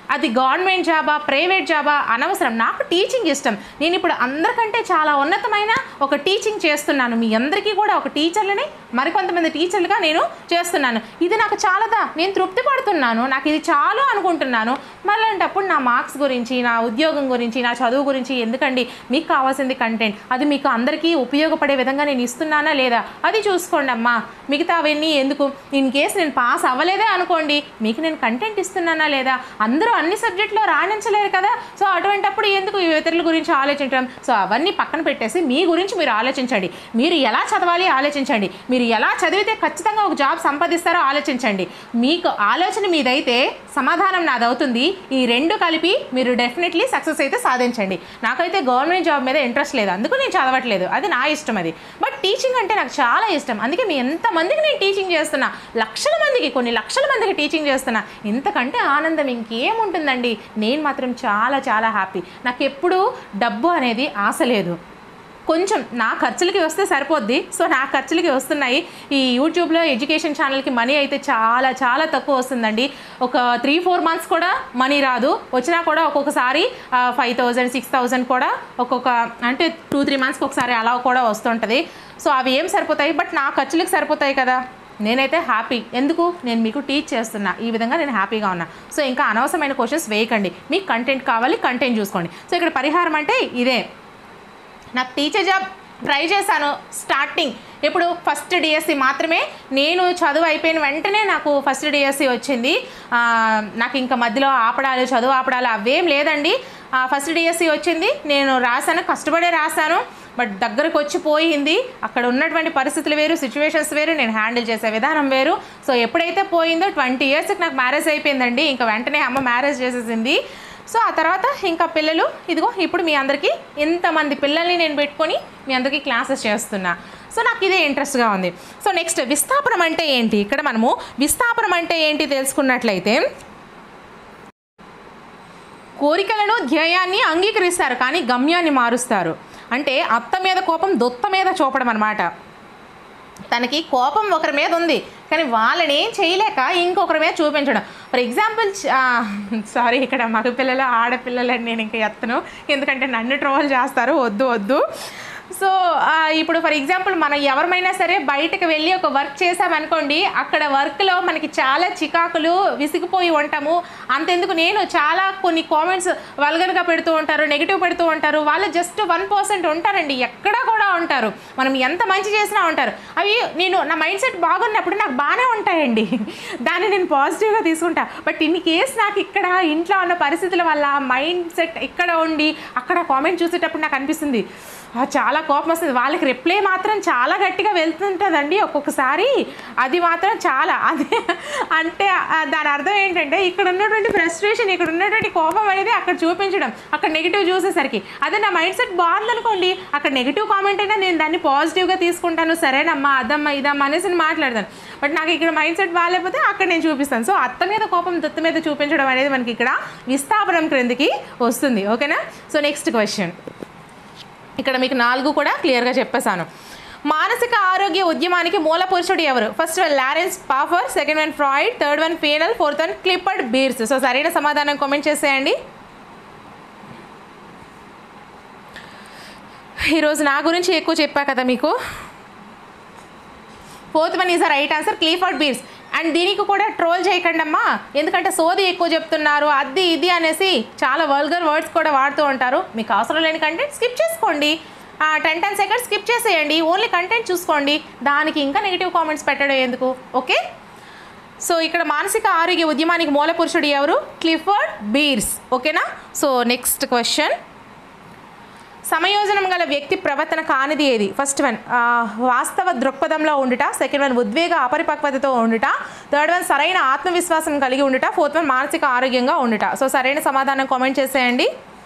అది గవర్నమెంట్ జాబా ప్రైవేట్ జాబా అనవసరం, నాకు టీచింగ్ ఇష్టం. నేను ఇప్పుడు అందరికంటే చాలా ఉన్నతమైన ఒక టీచింగ్ చేస్తున్నాను, మీ అందరికీ కూడా ఒక టీచర్లని మరికొంతమంది టీచర్లుగా నేను చేస్తున్నాను. ఇది నాకు చాలదా, నేను తృప్తి పడుతున్నాను, నాకు ఇది చాలు అనుకుంటున్నాను. మళ్ళంటప్పుడు నా మార్క్స్ గురించి, నా ఉద్యోగం గురించి, నా చదువు గురించి ఎందుకండి? మీకు కావాల్సింది కంటెంట్, అది మీకు అందరికీ ఉపయోగపడే విధంగా నేను ఇస్తున్నానా లేదా అది చూసుకోండి అమ్మా. మిగతా అవన్నీ ఎందుకు? ఇన్ కేస్ నేను పాస్ అవ్వలేదే అనుకోండి, మీకు నేను కంటెంట్ ఇస్తున్నానా లేదా? అందరూ అన్ని సబ్జెక్టులో రాణించలేరు కదా, సో అటువంటప్పుడు ఎందుకు ఇతరుల గురించి ఆలోచించడం? సో అవన్నీ పక్కన పెట్టేసి మీ గురించి మీరు ఆలోచించండి. మీరు ఎలా చదవాలి ఆలోచించండి, మీరు ఎలా చదివితే ఖచ్చితంగా ఒక జాబ్ సంపాదిస్తారో ఆలోచించండి. మీకు ఆలోచన మీదైతే సమాధానం నాదవుతుంది. ఈ రెండు కలిపి మీరు డెఫినెట్లీ సక్సెస్ అయితే సాధించండి. నాకైతే గవర్నమెంట్ జాబ్ మీద ఇంట్రెస్ట్ లేదు, అందుకు నేను చదవట్లేదు, అది నా ఇష్టం అది. బట్ టీచింగ్ అంటే నాకు చాలా ఇష్టం, అందుకే మీ ఎంతమందికి నేను టీచింగ్ చేస్తున్నా, లక్షల మందికి, కొన్ని లక్షల మందికి టీచింగ్ చేస్తున్నా. ఇంతకంటే ఆనందం ఇంకేముంటుందండి? నేను మాత్రం చాలా చాలా హ్యాపీ. నాకు ఎప్పుడూ డబ్బు అనేది ఆశ లేదు, కొంచెం నా ఖర్చులకి వస్తే సరిపోద్ది. సో నా ఖర్చులకి వస్తున్నాయి. ఈ యూట్యూబ్లో ఎడ్యుకేషన్ ఛానల్కి మనీ అయితే చాలా చాలా తక్కువ వస్తుందండి. ఒక త్రీ ఫోర్ మంత్స్ కూడా మనీ రాదు, వచ్చినా కూడా ఒక్కొక్కసారి ఫైవ్ థౌజండ్ సిక్స్ థౌజండ్ కూడా ఒక్కొక్క, అంటే టూ త్రీ మంత్స్కి ఒకసారి అలా కూడా వస్తుంటుంది. సో అవి ఏం సరిపోతాయి? బట్ నా ఖర్చులకి సరిపోతాయి కదా. నేనైతే హ్యాపీ. ఎందుకు? నేను మీకు టీచ్ చేస్తున్నా, ఈ విధంగా నేను హ్యాపీగా ఉన్నా. సో ఇంకా అనవసరమైన క్వశ్చన్స్ వేయకండి, మీకు కంటెంట్ కావాలి, కంటెంట్ చూసుకోండి. సో ఇక్కడ పరిహారం అంటే ఇదే. నాకు టీచర్ జాబ్ ట్రై చేశాను స్టార్టింగ్, ఇప్పుడు ఫస్ట్ డిఎస్సి మాత్రమే. నేను చదువు అయిపోయిన వెంటనే నాకు ఫస్ట్ డిఎస్సి వచ్చింది. నాకు ఇంకా మధ్యలో ఆపడాలు, చదువు ఆపడాలు అవేం లేదండి. ఫస్ట్ డిఎస్సి వచ్చింది, నేను రాశాను, కష్టపడే రాశాను. బట్ దగ్గరకు వచ్చి పోయింది. అక్కడ ఉన్నటువంటి పరిస్థితులు వేరు, సిచ్యువేషన్స్ వేరు, నేను హ్యాండిల్ చేసే విధానం వేరు. సో ఎప్పుడైతే పోయిందో ట్వంటీ ఇయర్స్కి నాకు మ్యారేజ్ అయిపోయిందండి. ఇంకా వెంటనే అమ్మ మ్యారేజ్ చేసేసింది. సో ఆ తర్వాత ఇంకా పిల్లలు, ఇదిగో ఇప్పుడు మీ అందరికీ ఇంతమంది పిల్లల్ని నేను పెట్టుకొని మీ అందరికీ క్లాసెస్ చేస్తున్నా. సో నాకు ఇదే ఇంట్రెస్ట్గా ఉంది. సో నెక్స్ట్ విస్థాపనం అంటే ఏంటి? ఇక్కడ మనము విస్థాపనం అంటే ఏంటి తెలుసుకున్నట్లయితే, కోరికలను ధ్యేయాన్ని అంగీకరిస్తారు కానీ గమ్యాన్ని మారుస్తారు. అంటే అత్త మీద కోపం దొత్త మీద చూపడం అనమాట. తనకి కోపం ఒకరి మీద ఉంది కానీ వాళ్ళని ఏం చేయలేక ఇంకొకరి మీద చూపించడం. ఫర్ ఎగ్జాంపుల్, సారీ ఇక్కడ మగ పిల్లలు ఆడపిల్లలని నేను ఇంకా ఎత్తను, ఎందుకంటే నన్ను ట్రోల్ చేస్తారు, వద్దు వద్దు. సో ఇప్పుడు ఫర్ ఎగ్జాంపుల్ మనం ఎవరిమైనా సరే బయటకు వెళ్ళి ఒక వర్క్ చేసామనుకోండి, అక్కడ వర్క్లో మనకి చాలా చికాకులు, విసిగిపోయి ఉంటాము. అంతెందుకు, నేను చాలా కొన్ని కామెంట్స్ వల్గర్గా పెడుతూ ఉంటారు, నెగిటివ్ పెడుతూ ఉంటారు. వాళ్ళు జస్ట్ వన్ పర్సెంట్ ఉంటారండి, ఎక్కడా కూడా ఉంటారు. మనం ఎంత మంచి చేసినా ఉంటారు. అవి నేను నా మైండ్ సెట్ బాగున్నప్పుడు నాకు బాగానే ఉంటాయండి, దాన్ని నేను పాజిటివ్గా తీసుకుంటా. బట్ ఇన్ కేస్ నాకు ఇక్కడ ఇంట్లో ఉన్న పరిస్థితుల వల్ల మైండ్ సెట్ ఇక్కడ ఉండి అక్కడ కామెంట్ చూసేటప్పుడు నాకు అనిపిస్తుంది చాలా కోపం వస్తుంది. వాళ్ళకి రిప్లై మాత్రం చాలా గట్టిగా వెళ్తుంటుందండి ఒక్కొక్కసారి, అది మాత్రం చాలా. అదే అంటే దాని అర్థం ఏంటంటే ఇక్కడ ఉన్నటువంటి ఫ్రస్ట్రేషన్, ఇక్కడ ఉన్నటువంటి కోపం అనేది అక్కడ చూపించడం, అక్కడ నెగిటివ్ చూసేసరికి. అదే నా మైండ్ సెట్ బాగుందనుకోండి, అక్కడ నెగిటివ్ కామెంట్ అయినా నేను దాన్ని పాజిటివ్గా తీసుకుంటాను, సరేనమ్మా అదమ్మా ఇదమ్మా అనేసి మాట్లాడతాను. బట్ నాకు ఇక్కడ మైండ్ సెట్ బాగాలేకపోతే అక్కడ నేను చూపిస్తాను. సో అత్త మీద కోపం దొత్త మీద చూపించడం అనేది మనకి ఇక్కడ విస్థాపనం క్రిందికి వస్తుంది. ఓకేనా? సో నెక్స్ట్ క్వశ్చన్, ఇక్కడ మీకు నాలుగు కూడా క్లియర్గా చెప్పేశాను. మానసిక ఆరోగ్య ఉద్యమానికి మూల పురుషుడు ఎవరు? First one Lawrence Shaffer, second one Freud, third one ఫేనల్, fourth one Clifford Beers. So సరైన సమాధానం కామెంట్ చేసేయండి. ఈరోజు నా గురించి ఎక్కువ చెప్పా కదా మీకు. Fourth one is the right answer, Clifford Beers. And దీనికి కూడా ట్రోల్ చేయకండి అమ్మా, ఎందుకంటే సోది ఎక్కువ చెప్తున్నారు అది ఇది అనేసి చాలా వల్గర్ వర్డ్స్ కూడా వాడుతూ ఉంటారు. మీకు అవసరం లేని కంటెంట్ స్కిప్ చేసుకోండి, టెన్ టెన్ సెకండ్స్ స్కిప్ చేసేయండి, ఓన్లీ కంటెంట్ చూసుకోండి. దానికి ఇంకా నెగిటివ్ కామెంట్స్ పెట్టడం ఎందుకు? ఓకే. సో ఇక్కడ మానసిక ఆరోగ్య ఉద్యమానికి మూల పురుషుడు ఎవరు? Clifford Beers. ఓకేనా? సో నెక్స్ట్ క్వశ్చన్, సమయోజనం గల వ్యక్తి ప్రవర్తన కానిది ఏది? ఫస్ట్ వన్ వాస్తవ దృక్పథంలో ఉండుట, సెకండ్ వన్ ఉద్వేగ అపరిపక్వతతో ఉండుట, థర్డ్ వన్ సరైన ఆత్మవిశ్వాసం కలిగి ఉండుట, ఫోర్త్ వన్ మానసిక ఆరోగ్యంగా ఉండుట. సో సరైన సమాధానం కామెంట్ చేసేయండి.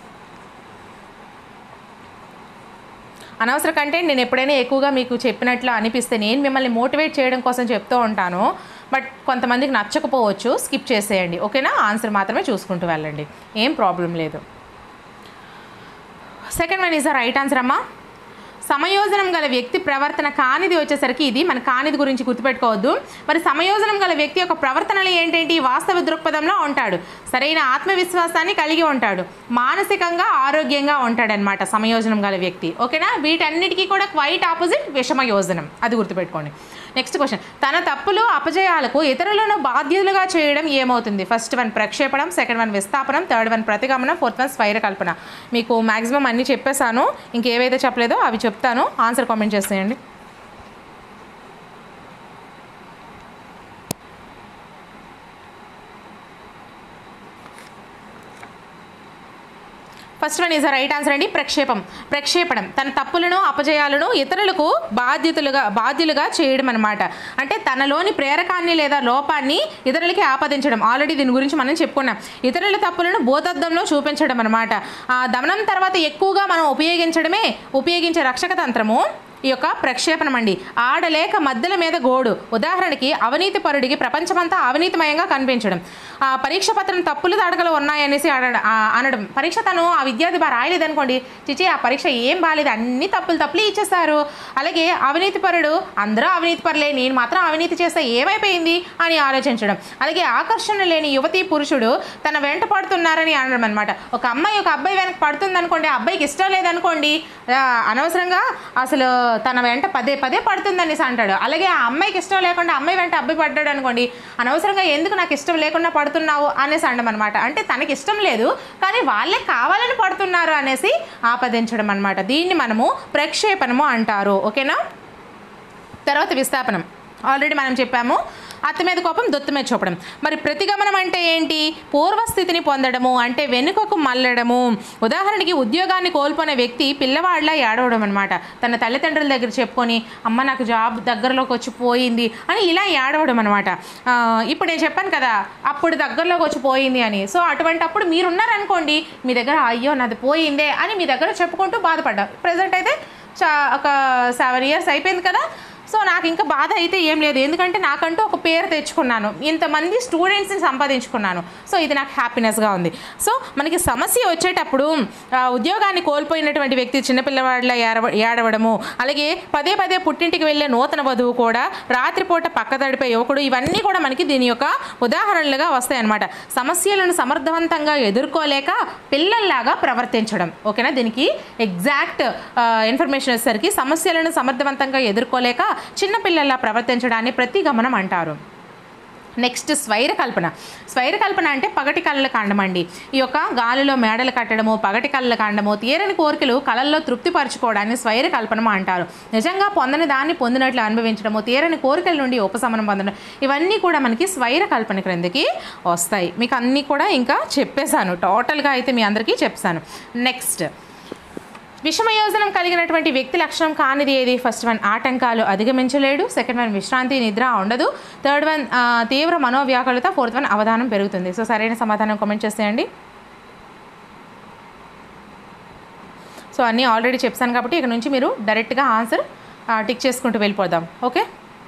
అనవసర కంటెంట్ నేను ఎప్పుడైనా ఎక్కువగా మీకు చెప్పినట్లు అనిపిస్తే నేను మిమ్మల్ని మోటివేట్ చేయడం కోసం చెప్తూ ఉంటాను. బట్ కొంతమందికి నచ్చకపోవచ్చు, స్కిప్ చేసేయండి. ఓకేనా? ఆన్సర్ మాత్రమే చూసుకుంటూ వెళ్ళండి, ఏం ప్రాబ్లం లేదు. Second one is the right answer అమ్మా. సమయోజనం గల వ్యక్తి ప్రవర్తన కానిది వచ్చేసరికి ఇది మన కానిది గురించి గుర్తుపెట్టుకోవద్దు. మరి సమయోజనం గల వ్యక్తి యొక్క ప్రవర్తనలు ఏంటంటి? వాస్తవ దృక్పథంలో ఉంటాడు, సరైన ఆత్మవిశ్వాసాన్ని కలిగి ఉంటాడు, మానసికంగా ఆరోగ్యంగా ఉంటాడనమాట సమయోజనం గల వ్యక్తి. ఓకేనా? వీటన్నిటికీ కూడా క్వైట్ ఆపోజిట్ విషమయోజనం, అది గుర్తుపెట్టుకోండి. నెక్స్ట్ క్వశ్చన్, తన తప్పులు అపజయాలకు ఇతరులను బాధ్యులుగా చేయడం ఏమవుతుంది? ఫస్ట్ వన్ ప్రక్షేపణం, సెకండ్ వన్ విస్థాపనం, థర్డ్ వన్ ప్రతిగమనం, ఫోర్త్ వన్ స్వైర కల్పన. మీకు మ్యాక్సిమం అన్నీ చెప్పేశాను, ఇంకేవైతే చెప్పలేదో అవి చెప్తాను, ఆన్సర్ కామెంట్ చేసేయండి. First one is right answer అండి, ప్రక్షేపం ప్రక్షేపణం తన తప్పులను అపజయాలను ఇతరులకు బాధ్యతలుగా బాధ్యులుగా చేయడం అనమాట. అంటే తనలోని ప్రేరకాన్ని లేదా లోపాన్ని ఇతరులకి ఆపాదించడం. ఆల్రెడీ దీని గురించి మనం చెప్పుకున్నాం. ఇతరుల తప్పులను భూతద్దంలో చూపించడం అనమాట. ఆ దమనం తర్వాత ఎక్కువగా మనం ఉపయోగించడమే ఉపయోగించే రక్షక తంత్రము ఈ యొక్క ప్రక్షేపణం అండి. ఆడలేక మద్దెల మీద గోడు. ఉదాహరణకి అవినీతి పరుడికి ప్రపంచమంతా అవినీతిమయంగా కనిపించడం. ఆ పరీక్ష పత్రం తప్పులు తడకలు ఉన్నాయనేసి అడ అనడం. పరీక్ష తను ఆ విద్యార్థి బాగా రాయలేదనుకోండి, చిచి ఆ పరీక్ష ఏం బాగాలేదు, అన్ని తప్పులు తప్పులు ఇచ్చేస్తారు. అలాగే అవినీతి పరుడు, అందరూ అవినీతి పరులే, నేను మాత్రం అవినీతి చేస్తే ఏమైపోయింది అని ఆలోచించడం. అలాగే ఆకర్షణ లేని యువతి పురుషుడు తన వెంట పడుతున్నారని అనడం అనమాట. ఒక అమ్మాయి ఒక అబ్బాయి వెనక పడుతుంది అనుకోండి, అబ్బాయికి ఇష్టం లేదనుకోండి, అనవసరంగా అసలు తన వెంట పదే పదే పడుతుందనేసి అంటాడు. అలాగే ఆ అమ్మాయికి ఇష్టం లేకుండా అమ్మాయి వెంట అబ్బాయి పడ్డాడు అనుకోండి, అనవసరంగా ఎందుకు నాకు ఇష్టం లేకుండా పడుతున్నావు అనేసి అనడం అనమాట. అంటే తనకి ఇష్టం లేదు కానీ వాళ్ళే కావాలని పడుతున్నారు అనేసి ఆపదించడం అనమాట. దీన్ని మనము ప్రక్షేపణము అంటారు. ఓకేనా? తర్వాత విస్థాపనం ఆల్రెడీ మనం చెప్పాము. అత్త మీద కోపం దొత్తు మీద చూపడం. మరి ప్రతిగమనం అంటే ఏంటి? పూర్వస్థితిని పొందడము, అంటే వెనుకకు మళ్ళడము. ఉదాహరణకి ఉద్యోగాన్ని కోల్పోయిన వ్యక్తి పిల్లవాడిలా ఏడవడం అనమాట. తన తల్లిదండ్రుల దగ్గర చెప్పుకొని అమ్మ నాకు జాబ్ దగ్గరలోకి వచ్చి పోయింది అని ఇలా ఏడవడం అనమాట. ఇప్పుడు నేను చెప్పాను కదా అప్పుడు దగ్గరలోకి వచ్చి పోయింది అని. సో అటువంటి అప్పుడు మీరున్నారనుకోండి, మీ దగ్గర అయ్యో నాది పోయిందే అని మీ దగ్గర చెప్పుకుంటూ బాధపడ్డా. ప్రజెంట్ అయితే చా ఒక సెవెన్ ఇయర్స్ అయిపోయింది కదా, సో నాకు ఇంకా బాధ అయితే ఏం లేదు, ఎందుకంటే నాకంటూ ఒక పేరు తెచ్చుకున్నాను, ఇంతమంది స్టూడెంట్స్ని సంపాదించుకున్నాను, సో ఇది నాకు హ్యాపీనెస్గా ఉంది. సో మనకి సమస్య వచ్చేటప్పుడు ఉద్యోగాన్ని కోల్పోయినటువంటి వ్యక్తి చిన్నపిల్లవాడిలా ఏడవ ఏడవడము, అలాగే పదే పదే పుట్టింటికి వెళ్ళే నూతన వధువు కూడా, రాత్రిపూట పక్కదడిపే యువకుడు, ఇవన్నీ కూడా మనకి దీని యొక్క ఉదాహరణలుగా వస్తాయన్నమాట. సమస్యలను సమర్థవంతంగా ఎదుర్కోలేక పిల్లల్లాగా ప్రవర్తించడం. ఓకేనా? దీనికి ఎగ్జాక్ట్ ఇన్ఫర్మేషన్ వచ్చేసరికి సమస్యలను సమర్థవంతంగా ఎదుర్కోలేక చిన్నపిల్లల్లా ప్రవర్తించడాన్ని ప్రతిగమనం అంటారు. నెక్స్ట్ స్వైర కల్పన. స్వైర కల్పన అంటే పగటి కళ్ళ కాండం అండి. ఈ యొక్క గాలిలో మేడలు కట్టడము, పగటి కళ్ళ కాండము, తీరని కోరికలు కళల్లో తృప్తిపరచుకోవడాన్ని స్వైర కల్పన అంటారు. నిజంగా పొందని దాన్ని పొందినట్లు అనుభవించడము, తీరని కోరికల నుండి ఉపశమనం పొందడం, ఇవన్నీ కూడా మనకి స్వైర కల్పన క్రిందకి వస్తాయి. మీకు అన్నీ కూడా ఇంకా చెప్పేశాను, టోటల్గా అయితే మీ అందరికీ చెప్పాను. నెక్స్ట్ విషమయోజనం కలిగినటువంటి వ్యక్తి లక్షణం కానిది ఏది? ఫస్ట్ వన్ ఆటంకాలు అధిగమించలేడు, సెకండ్ వన్ విశ్రాంతి నిద్ర ఉండదు, థర్డ్ వన్ తీవ్ర మనోవ్యాకులత, ఫోర్త్ వన్ అవధానం పెరుగుతుంది. సో సరైన సమాధానం కామెంట్ చేసేయండి. సో అన్నీ ఆల్రెడీ చెప్పాను కాబట్టి ఇక నుంచి మీరు డైరెక్ట్గా ఆన్సర్ టిక్ చేసుకుంటూ వెళ్ళిపోదాం. Okay,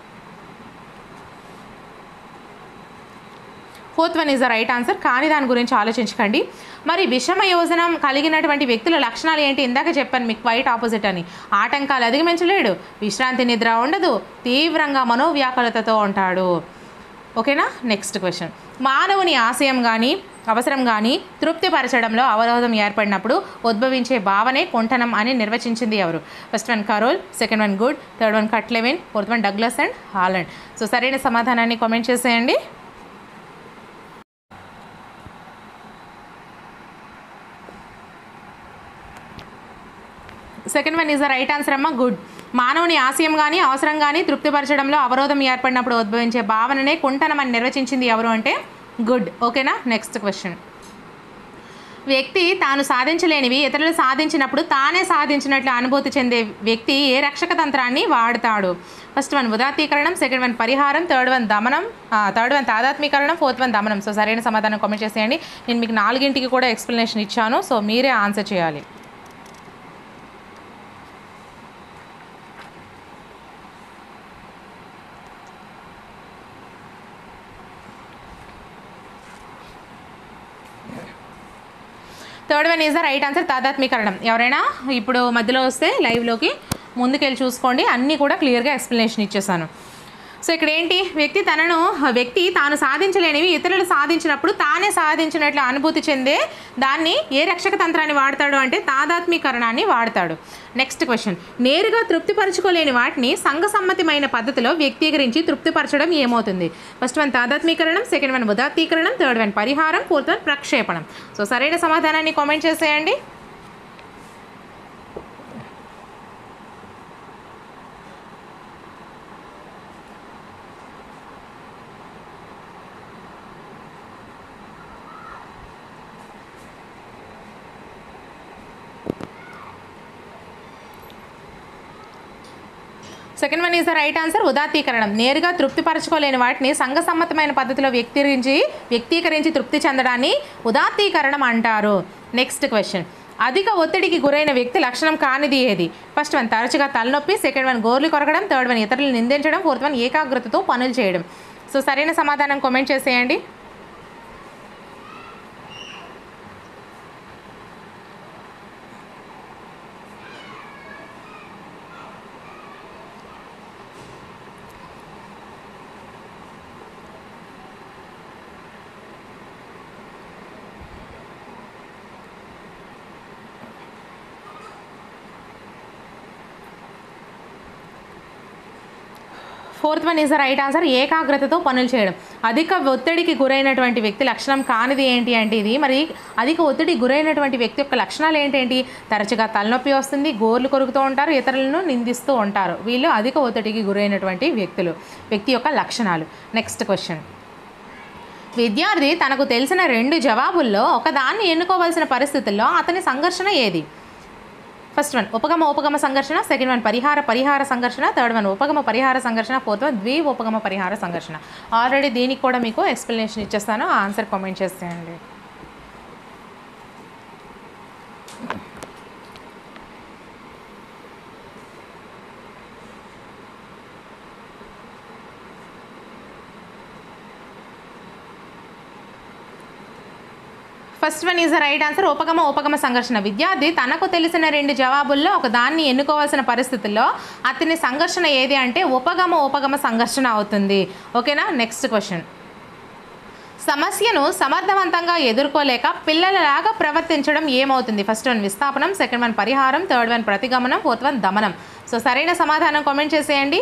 fourth one is the right answer. కానీ దాని గురించి ఆలోచించకండి. మరి విషమయోజనం కలిగినటువంటి వ్యక్తుల లక్షణాలు ఏంటి? ఇందాక చెప్పాను మీకు క్వైట్ ఆపోజిట్ అని. ఆటంకాలు అధిగమించలేడు, విశ్రాంతి నిద్ర ఉండదు, తీవ్రంగా మనోవ్యాకులతతో ఉంటాడు. ఓకేనా? నెక్స్ట్ క్వశ్చన్, మానవుని ఆశయం కానీ అవసరం కానీ తృప్తిపరచడంలో అవరోధం ఏర్పడినప్పుడు ఉద్భవించే భావనే కుంఠనం అని నిర్వచించింది ఎవరు? First one Carroll, second one Good, third one కట్లెవిన్, fourth one Douglas and Holland. So సరైన సమాధానాన్ని కామెంట్ చేసేయండి. Second one is the right answer అమ్మ, గుడ్. మానవుని ఆశయం కానీ అవసరం కానీ తృప్తిపరచడంలో అవరోధం ఏర్పడినప్పుడు ఉద్భవించే భావననే కుంఠనం అని నిర్వచించింది ఎవరు అంటే గుడ్. ఓకేనా? నెక్స్ట్ క్వశ్చన్, వ్యక్తి తాను సాధించలేనివి ఇతరులు సాధించినప్పుడు తానే సాధించినట్లు అనుభూతి చెందే వ్యక్తి ఏ రక్షక తంత్రాన్ని వాడతాడు? ఫస్ట్ వన్ ఉదాత్తీకరణం, సెకండ్ వన్ పరిహారం, థర్డ్ వన్ దమనం, థర్డ్ వన్ తాదాత్మీకరణం, ఫోర్త్ వన్ దమనం. సో సరైన సమాధానం కామెంట్ చేసేయండి. నేను మీకు నాలుగింటికి కూడా ఎక్స్ప్లెనేషన్ ఇచ్చాను, సో మీరే ఆన్సర్ చేయాలి. Third one is the right answer, తాదాత్మీకరణం. ఎవరైనా ఇప్పుడు మధ్యలో వస్తే లైవ్లోకి ముందుకెళ్ళి చూసుకోండి, అన్నీ కూడా క్లియర్గా ఎక్స్ప్లెనేషన్ ఇచ్చేసాను. సో ఇక్కడ ఏంటి, వ్యక్తి తనను వ్యక్తి తాను సాధించలేనివి ఇతరులు సాధించినప్పుడు తానే సాధించినట్లు అనుభూతి చెందే దాన్ని ఏ రక్షక తంత్రాన్ని వాడతాడు అంటే తాదాత్మీకరణాన్ని వాడతాడు. నెక్స్ట్ క్వశ్చన్, నేరుగా తృప్తిపరచుకోలేని వాటిని సంఘసమ్మతమైన పద్ధతిలో వ్యక్తీకరించి తృప్తిపరచడం ఏమవుతుంది? ఫస్ట్ వన్ తాదాత్మీకరణం, సెకండ్ వన్ ఉదాత్తీకరణం, థర్డ్ వన్ పరిహారం, ఫోర్త్ వన్ ప్రక్షేపణం. సో సరైన సమాధానాన్ని కామెంట్ చేసేయండి. Second one is the right answer, ఉదాత్తీకరణం. నేరుగా తృప్తిపరచుకోలేని వాటిని సంఘసమ్మతమైన పద్ధతిలో వ్యక్తీకరించి వ్యక్తీకరించి తృప్తి చెందడాన్ని ఉదాత్తీకరణం అంటారు. నెక్స్ట్ క్వశ్చన్, అధిక ఒత్తిడికి గురైన వ్యక్తి లక్షణం కానిది ఏది? ఫస్ట్ వన్ తరచుగా తలనొప్పి, సెకండ్ వన్ గోర్లు కొరగడం, థర్డ్ వన్ ఇతరులను నిందించడం, ఫోర్త్ వన్ ఏకాగ్రతతో పనులు చేయడం. సో సరైన సమాధానం కామెంట్ చేసేయండి. Fourth one is the right answer, ఏకాగ్రతతో పనులు చేయడం. అధిక ఒత్తిడికి గురైనటువంటి వ్యక్తి లక్షణం కానిది ఏంటి అంటే ఇది మరి అధిక ఒత్తిడికి గురైనటువంటి వ్యక్తి యొక్క లక్షణాలు ఏంటేంటి? తరచుగా తలనొప్పి వస్తుంది, గోర్లు కొరుకుతూ ఉంటారు, ఇతరులను నిందిస్తూ ఉంటారు. వీళ్ళు అధిక ఒత్తిడికి గురైనటువంటి వ్యక్తులు, వ్యక్తి యొక్క లక్షణాలు. నెక్స్ట్ క్వశ్చన్, విద్యార్థి తనకు తెలిసిన రెండు జవాబుల్లో ఒకదాన్ని ఎన్నుకోవాల్సిన పరిస్థితుల్లో అతని సంఘర్షణ ఏది? ఫస్ట్ వన్ ఉపగమ ఉపగమ సంఘర్షణ, సెకండ్ వన్ పరిహార పరిహార సంఘర్షణ, థర్డ్ వన్ ఉపగమ పరిహార సంఘర్షణ, ఫోర్త్ వన్ ద్వి ఉపగమ పరిహార సంఘర్షణ. ఆల్రెడీ దీనికి కూడా మీకు ఎక్స్ప్లెనేషన్ ఇచ్చేస్తాను, ఆన్సర్ కామెంట్ చేసేయండి. First one is the right answer, ఉపగమ ఉపగమ సంఘర్షణ. విద్యార్థి తనకు తెలిసిన రెండు జవాబుల్లో ఒక దాన్ని ఎన్నుకోవాల్సిన పరిస్థితుల్లో అతని సంఘర్షణ ఏది అంటే ఉపగమ ఉపగమ సంఘర్షణ అవుతుంది. ఓకేనా. నెక్స్ట్ క్వశ్చన్, సమస్యను సమర్థవంతంగా ఎదుర్కోలేక పిల్లలలాగా ప్రవర్తించడం ఏమవుతుంది? ఫస్ట్ వన్ విస్థాపనం, సెకండ్ వన్ పరిహారం, థర్డ్ వన్ ప్రతిగమనం, ఫోర్త్ వన్ దమనం. సో సరైన సమాధానం కామెంట్ చేసేయండి.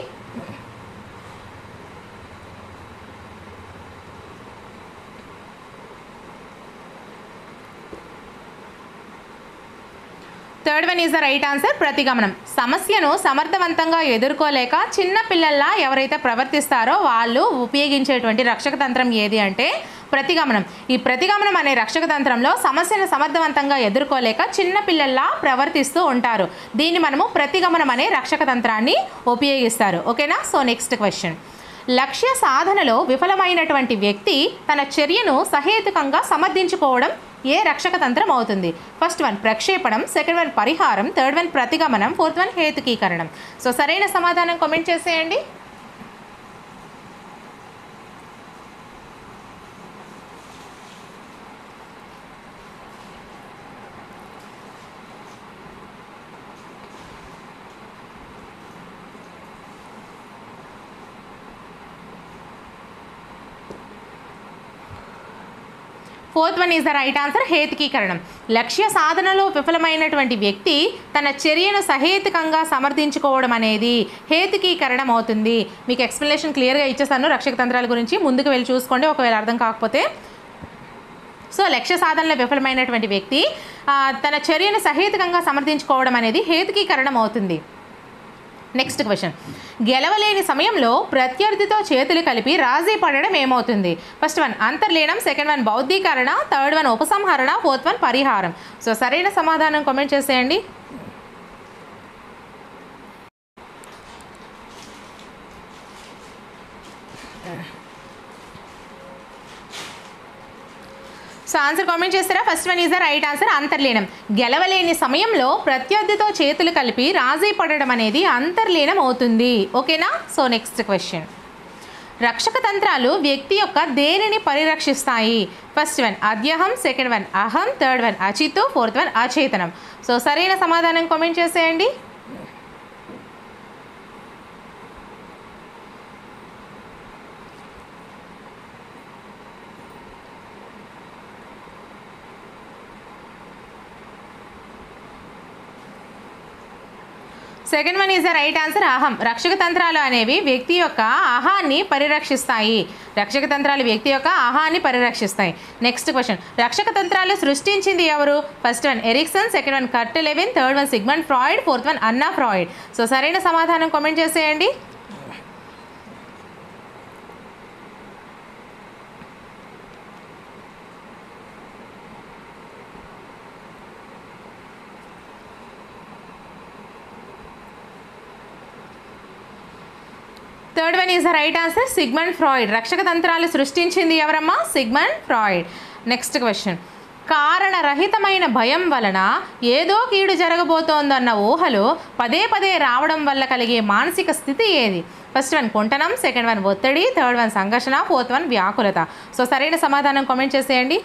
Third one is the right answer, ప్రతిగమనం. సమస్యను సమర్థవంతంగా ఎదుర్కోలేక చిన్న పిల్లల్లా ఎవరైతే ప్రవర్తిస్తారో వాళ్ళు ఉపయోగించేటువంటి రక్షక తంత్రం ఏది అంటే ప్రతిగమనం. ఈ ప్రతిగమనం అనే రక్షక తంత్రంలో సమస్యను సమర్థవంతంగా ఎదుర్కోలేక చిన్న పిల్లల్లా ప్రవర్తిస్తూ ఉంటారు. దీన్ని మనము ప్రతిగమనం అనే రక్షక తంత్రాన్ని ఉపయోగిస్తారు. ఓకేనా. సో నెక్స్ట్ క్వశ్చన్, లక్ష్య సాధనలో విఫలమైనటువంటి వ్యక్తి తన చర్యను సహేతుకంగా సమర్థించుకోవడం ఏ రక్షక తంత్రం అవుతుంది? ఫస్ట్ వన్ ప్రక్షేపణం, సెకండ్ వన్ పరిహారం, థర్డ్ వన్ ప్రతిగమనం, ఫోర్త్ వన్ హేతుకీకరణం. సో సరైన సమాధానం కామెంట్ చేసేయండి. Fourth one is the right answer, హేతుకీకరణం. లక్ష్య సాధనలో విఫలమైనటువంటి వ్యక్తి తన చర్యను సహేతుకంగా సమర్థించుకోవడం అనేది హేతుకీకరణం అవుతుంది. మీకు ఎక్స్ప్లెనేషన్ క్లియర్గా ఇచ్చేస్తాను రక్షక తంత్రాల గురించి, ముందుకు వెళ్ళి చూసుకోండి ఒకవేళ అర్థం కాకపోతే. సో లక్ష్య సాధనలో విఫలమైనటువంటి వ్యక్తి తన చర్యను సహేతుకంగా సమర్థించుకోవడం అనేది హేతుకీకరణం అవుతుంది. నెక్స్ట్ క్వశ్చన్, గెలవలేని సమయంలో ప్రత్యర్థితో చేతులు కలిపి రాజీ పడడం ఏమవుతుంది? ఫస్ట్ వన్ అంతర్లీనం, సెకండ్ వన్ బౌద్ధీకరణ, థర్డ్ వన్ ఉపసంహరణ, ఫోర్త్ వన్ పరిహారం. సో సరైన సమాధానం కామెంట్ చేసేయండి. సో ఆన్సర్ కామెంట్ చేస్తారా? First one is the right answer, అంతర్లీనం. గెలవలేని సమయంలో ప్రత్యర్థితో చేతులు కలిపి రాజీ పడడం అనేది అంతర్లీనం అవుతుంది. ఓకేనా. సో నెక్స్ట్ క్వశ్చన్, రక్షక తంత్రాలు వ్యక్తి యొక్క దేనిని పరిరక్షిస్తాయి? ఫస్ట్ వన్ అద్యహం, సెకండ్ వన్ అహం, థర్డ్ వన్ అచితు, ఫోర్త్ వన్ అచేతనం. సో సరైన సమాధానం కామెంట్ చేసేయండి. Second one is the right answer అహం. రక్షక తంత్రాలు అనేవి వ్యక్తి యొక్క అహాన్ని పరిరక్షిస్తాయి. రక్షక తంత్రాలు వ్యక్తి యొక్క అహాన్ని పరిరక్షిస్తాయి. నెక్స్ట్ క్వశ్చన్, రక్షక తంత్రాలు సృష్టించింది ఎవరు? First one Erikson, second one Kurt Lewin, third one Sigmund Freud, fourth one Anna Freud. So సరైన సమాధానం కామెంట్ చేసేయండి. Third one is the right answer Sigmund Freud. రక్షక తంత్రాలు సృష్టించింది ఎవరమ్మా? Sigmund Freud. నెక్స్ట్ క్వశ్చన్, కారణరహితమైన భయం వలన ఏదో కీడు జరగబోతోందన్న ఊహలు పదే పదే రావడం వల్ల కలిగే మానసిక స్థితి ఏది? ఫస్ట్ వన్ కుంటనం, సెకండ్ వన్ ఒత్తిడి, థర్డ్ వన్ సంఘర్షణ, ఫోర్త్ వన్ వ్యాకులత. సో సరైన సమాధానం కామెంట్ చేసేయండి.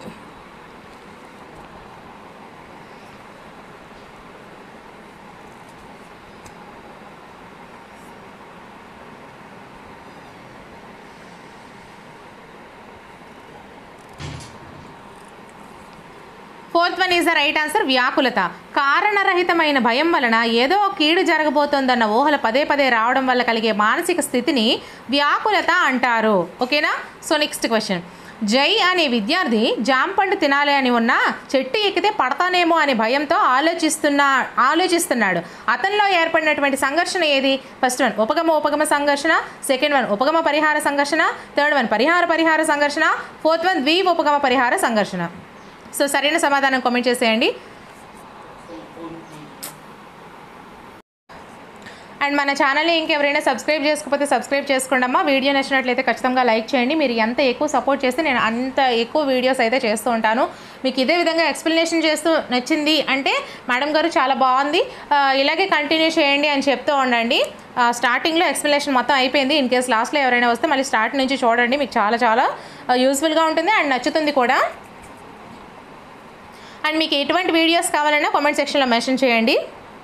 Fourth one is the right answer వ్యాకులత. కారణరహితమైన భయం వలన ఏదో కీడు జరగబోతోందన్న ఊహలు పదే పదే రావడం వల్ల కలిగే మానసిక స్థితిని వ్యాకులత అంటారు. ఓకేనా? సో నెక్స్ట్ క్వశ్చన్, జై అనే విద్యార్థి జాంపండు తినాలి అని ఉన్నా చెట్టు ఎక్కితే పడతానేమో అనే భయంతో ఆలోచిస్తున్నా ఆలోచిస్తున్నాడు అతనిలో ఏర్పడినటువంటి సంఘర్షణ ఏది? ఫస్ట్ వన్ ఉపగమ ఉపగమ సంఘర్షణ, సెకండ్ వన్ ఉపగమ పరిహార సంఘర్షణ, థర్డ్ వన్ పరిహార పరిహార సంఘర్షణ, ఫోర్త్ వన్ ద్వి ఉపగమ పరిహార సంఘర్షణ. సో సరైన సమాధానం కామెంట్ చేసేయండి. అండ్ మన ఛానల్ని ఇంకెవరైనా సబ్స్క్రైబ్ చేసుకోకపోతే సబ్స్క్రైబ్ చేసుకోండి అమ్మా. వీడియో నచ్చినట్లయితే ఖచ్చితంగా లైక్ చేయండి. మీరు ఎంత ఎక్కువ సపోర్ట్ చేస్తే నేను అంత ఎక్కువ వీడియోస్ అయితే చేస్తూ ఉంటాను. మీకు ఇదే విధంగా ఎక్స్ప్లెనేషన్ చేస్తూ నచ్చింది అంటే మేడం గారు చాలా బాగుంది, ఇలాగే కంటిన్యూ చేయండి అని చెప్తూ ఉండండి. స్టార్టింగ్లో ఎక్స్ప్లెనేషన్ మొత్తం అయిపోయింది. ఇన్ కేస్ లాస్ట్లో ఎవరైనా వస్తే మళ్ళీ స్టార్ట్ నుంచి చూడండి, మీకు చాలా చాలా యూస్ఫుల్గా ఉంటుంది అండ్ నచ్చుతుంది కూడా. అండ్ మీకు ఎటువంటి వీడియోస్ కావాలన్నా కామెంట్ సెక్షన్లో మెన్షన్ చేయండి.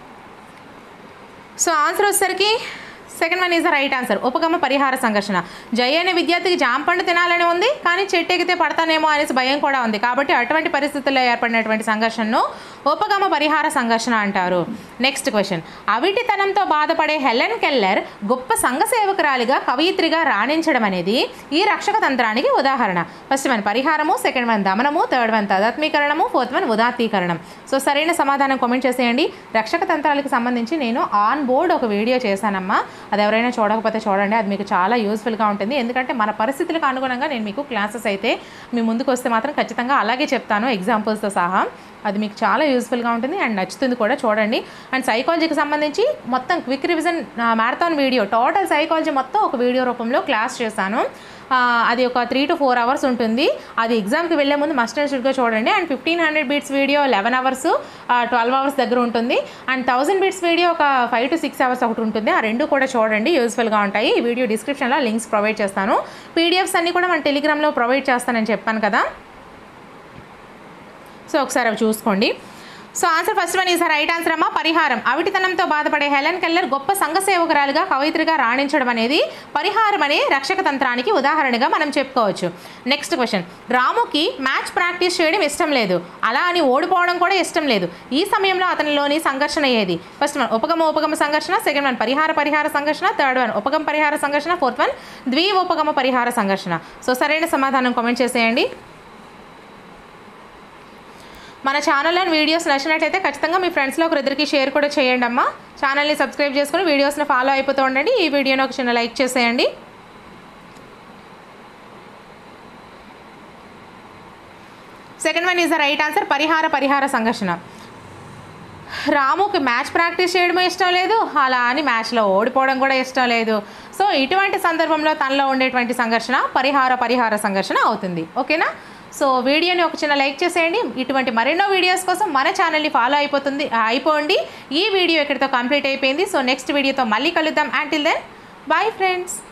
సో ఆన్సర్ వచ్చేసరికి second one is the right answer ఉపగమ పరిహార సంఘర్షణ. జై అనే విద్యార్థికి జాంపండు తినాలని ఉంది, కానీ చెట్టు ఎక్కితే పడతానేమో అనేసి భయం కూడా ఉంది. కాబట్టి అటువంటి పరిస్థితుల్లో ఏర్పడినటువంటి సంఘర్షణను ఉపగమ పరిహార సంఘర్షణ అంటారు. నెక్స్ట్ క్వశ్చన్, అవిటితనంతో బాధపడే హెలెన్ కెల్లర్ గొప్ప సంఘ సేవకురాలిగా కవయిత్రిగా రాణించడం అనేది ఈ రక్షక తంత్రానికి ఉదాహరణ. ఫస్ట్ వన్ పరిహారము, సెకండ్ వన్ దమనము, థర్డ్ వన్ తదాత్మీకరణము, ఫోర్త్ వన్ ఉదాత్తీకరణం. సో సరైన సమాధానం కామెంట్ చేసేయండి. రక్షక తంత్రాలకు సంబంధించి నేను ఆన్ బోర్డ్ ఒక వీడియో చేశానమ్మా, అది ఎవరైనా చూడకపోతే చూడండి, అది మీకు చాలా యూస్ఫుల్గా ఉంటుంది. ఎందుకంటే మన పరిస్థితులకు అనుగుణంగా నేను మీకు క్లాసెస్ అయితే మీ ముందుకు వస్తే మాత్రం ఖచ్చితంగా అలాగే చెప్తాను ఎగ్జాంపుల్స్తో సహా. అది మీకు చాలా యూస్ఫుల్గా ఉంటుంది అండ్ నచ్చుతుంది కూడా, చూడండి. అండ్ సైకాలజీకి సంబంధించి మొత్తం quick revision marathon video, total psychology మొత్తం ఒక వీడియో రూపంలో క్లాస్ చేశాను. అది ఒక త్రీ టు ఫోర్ అవర్స్ ఉంటుంది. అది ఎగ్జామ్కి వెళ్ళే ముందు మస్ట్ అండ్ షుడ్గా చూడండి. And fifteen hundred beats video eleven hours twelve hours దగ్గర ఉంటుంది. అండ్ థౌసండ్ బీట్స్ వీడియో ఒక ఫైవ్ టు సిక్స్ అవర్స్ ఒకటి ఉంటుంది. ఆ రెండు కూడా చూడండి, యూస్ఫుల్గా ఉంటాయి. ఈ వీడియో డిస్క్రిప్షన్లో లింక్స్ ప్రొవైడ్ చేస్తాను. పీడిఎఫ్స్ అన్నీ కూడా మన టెలిగ్రామ్లో ప్రొవైడ్ చేస్తానని చెప్పాను కదా, సో ఒకసారి అవి చూసుకోండి. So answer first one is the right answer అమ్మా పరిహారం. అవిటితనంతో బాధపడే హెలెన్ కెల్లర్ గొప్ప సంఘ సేవకురాలుగా కవయిత్రిగా రాణించడం అనేది పరిహారం అనే రక్షక తంత్రానికి ఉదాహరణగా మనం చెప్పుకోవచ్చు. నెక్స్ట్ క్వశ్చన్, రాముకి మ్యాచ్ ప్రాక్టీస్ చేయడం ఇష్టం లేదు, అలా అని ఓడిపోవడం కూడా ఇష్టం లేదు. ఈ సమయంలో అతనిలోని సంఘర్షణ ఏది? ఫస్ట్ వన్ ఉపగమ ఉపగమ సంఘర్షణ, సెకండ్ వన్ పరిహార పరిహార సంఘర్షణ, థర్డ్ వన్ ఉపగమ పరిహార సంఘర్షణ, ఫోర్త్ వన్ ద్వి ఉపగమ పరిహార సంఘర్షణ. సో సరైన సమాధానం కామెంట్ చేసేయండి. మన ఛానల్లోని వీడియోస్ నచ్చినట్లయితే ఖచ్చితంగా మీ ఫ్రెండ్స్లో ఒకరిద్దరికి షేర్ కూడా చేయండి అమ్మా. ఛానల్ని సబ్స్క్రైబ్ చేసుకుని వీడియోస్ని ఫాలో అయిపోతూ ఉండండి. ఈ వీడియోని ఒక చిన్న లైక్ చేసేయండి. Second one is the right answer పరిహార పరిహార సంఘర్షణ. రాముకి మ్యాచ్ ప్రాక్టీస్ చేయడం ఇష్టం లేదు, అలా అని మ్యాచ్లో ఓడిపోవడం కూడా ఇష్టం లేదు. సో ఇటువంటి సందర్భంలో తనలో ఉండేటువంటి సంఘర్షణ పరిహార పరిహార సంఘర్షణ అవుతుంది. ఓకేనా? సో వీడియోని ఒక చిన్న లైక్ చేసేయండి. ఇటువంటి మరెన్నో వీడియోస్ కోసం మన ఛానల్ని ఫాలో అయిపోతుంది అయిపోండి. ఈ వీడియో ఇక్కడితో కంప్లీట్ అయిపోయింది. సో నెక్స్ట్ వీడియోతో మళ్ళీ కలుద్దాం. Until then bye friends.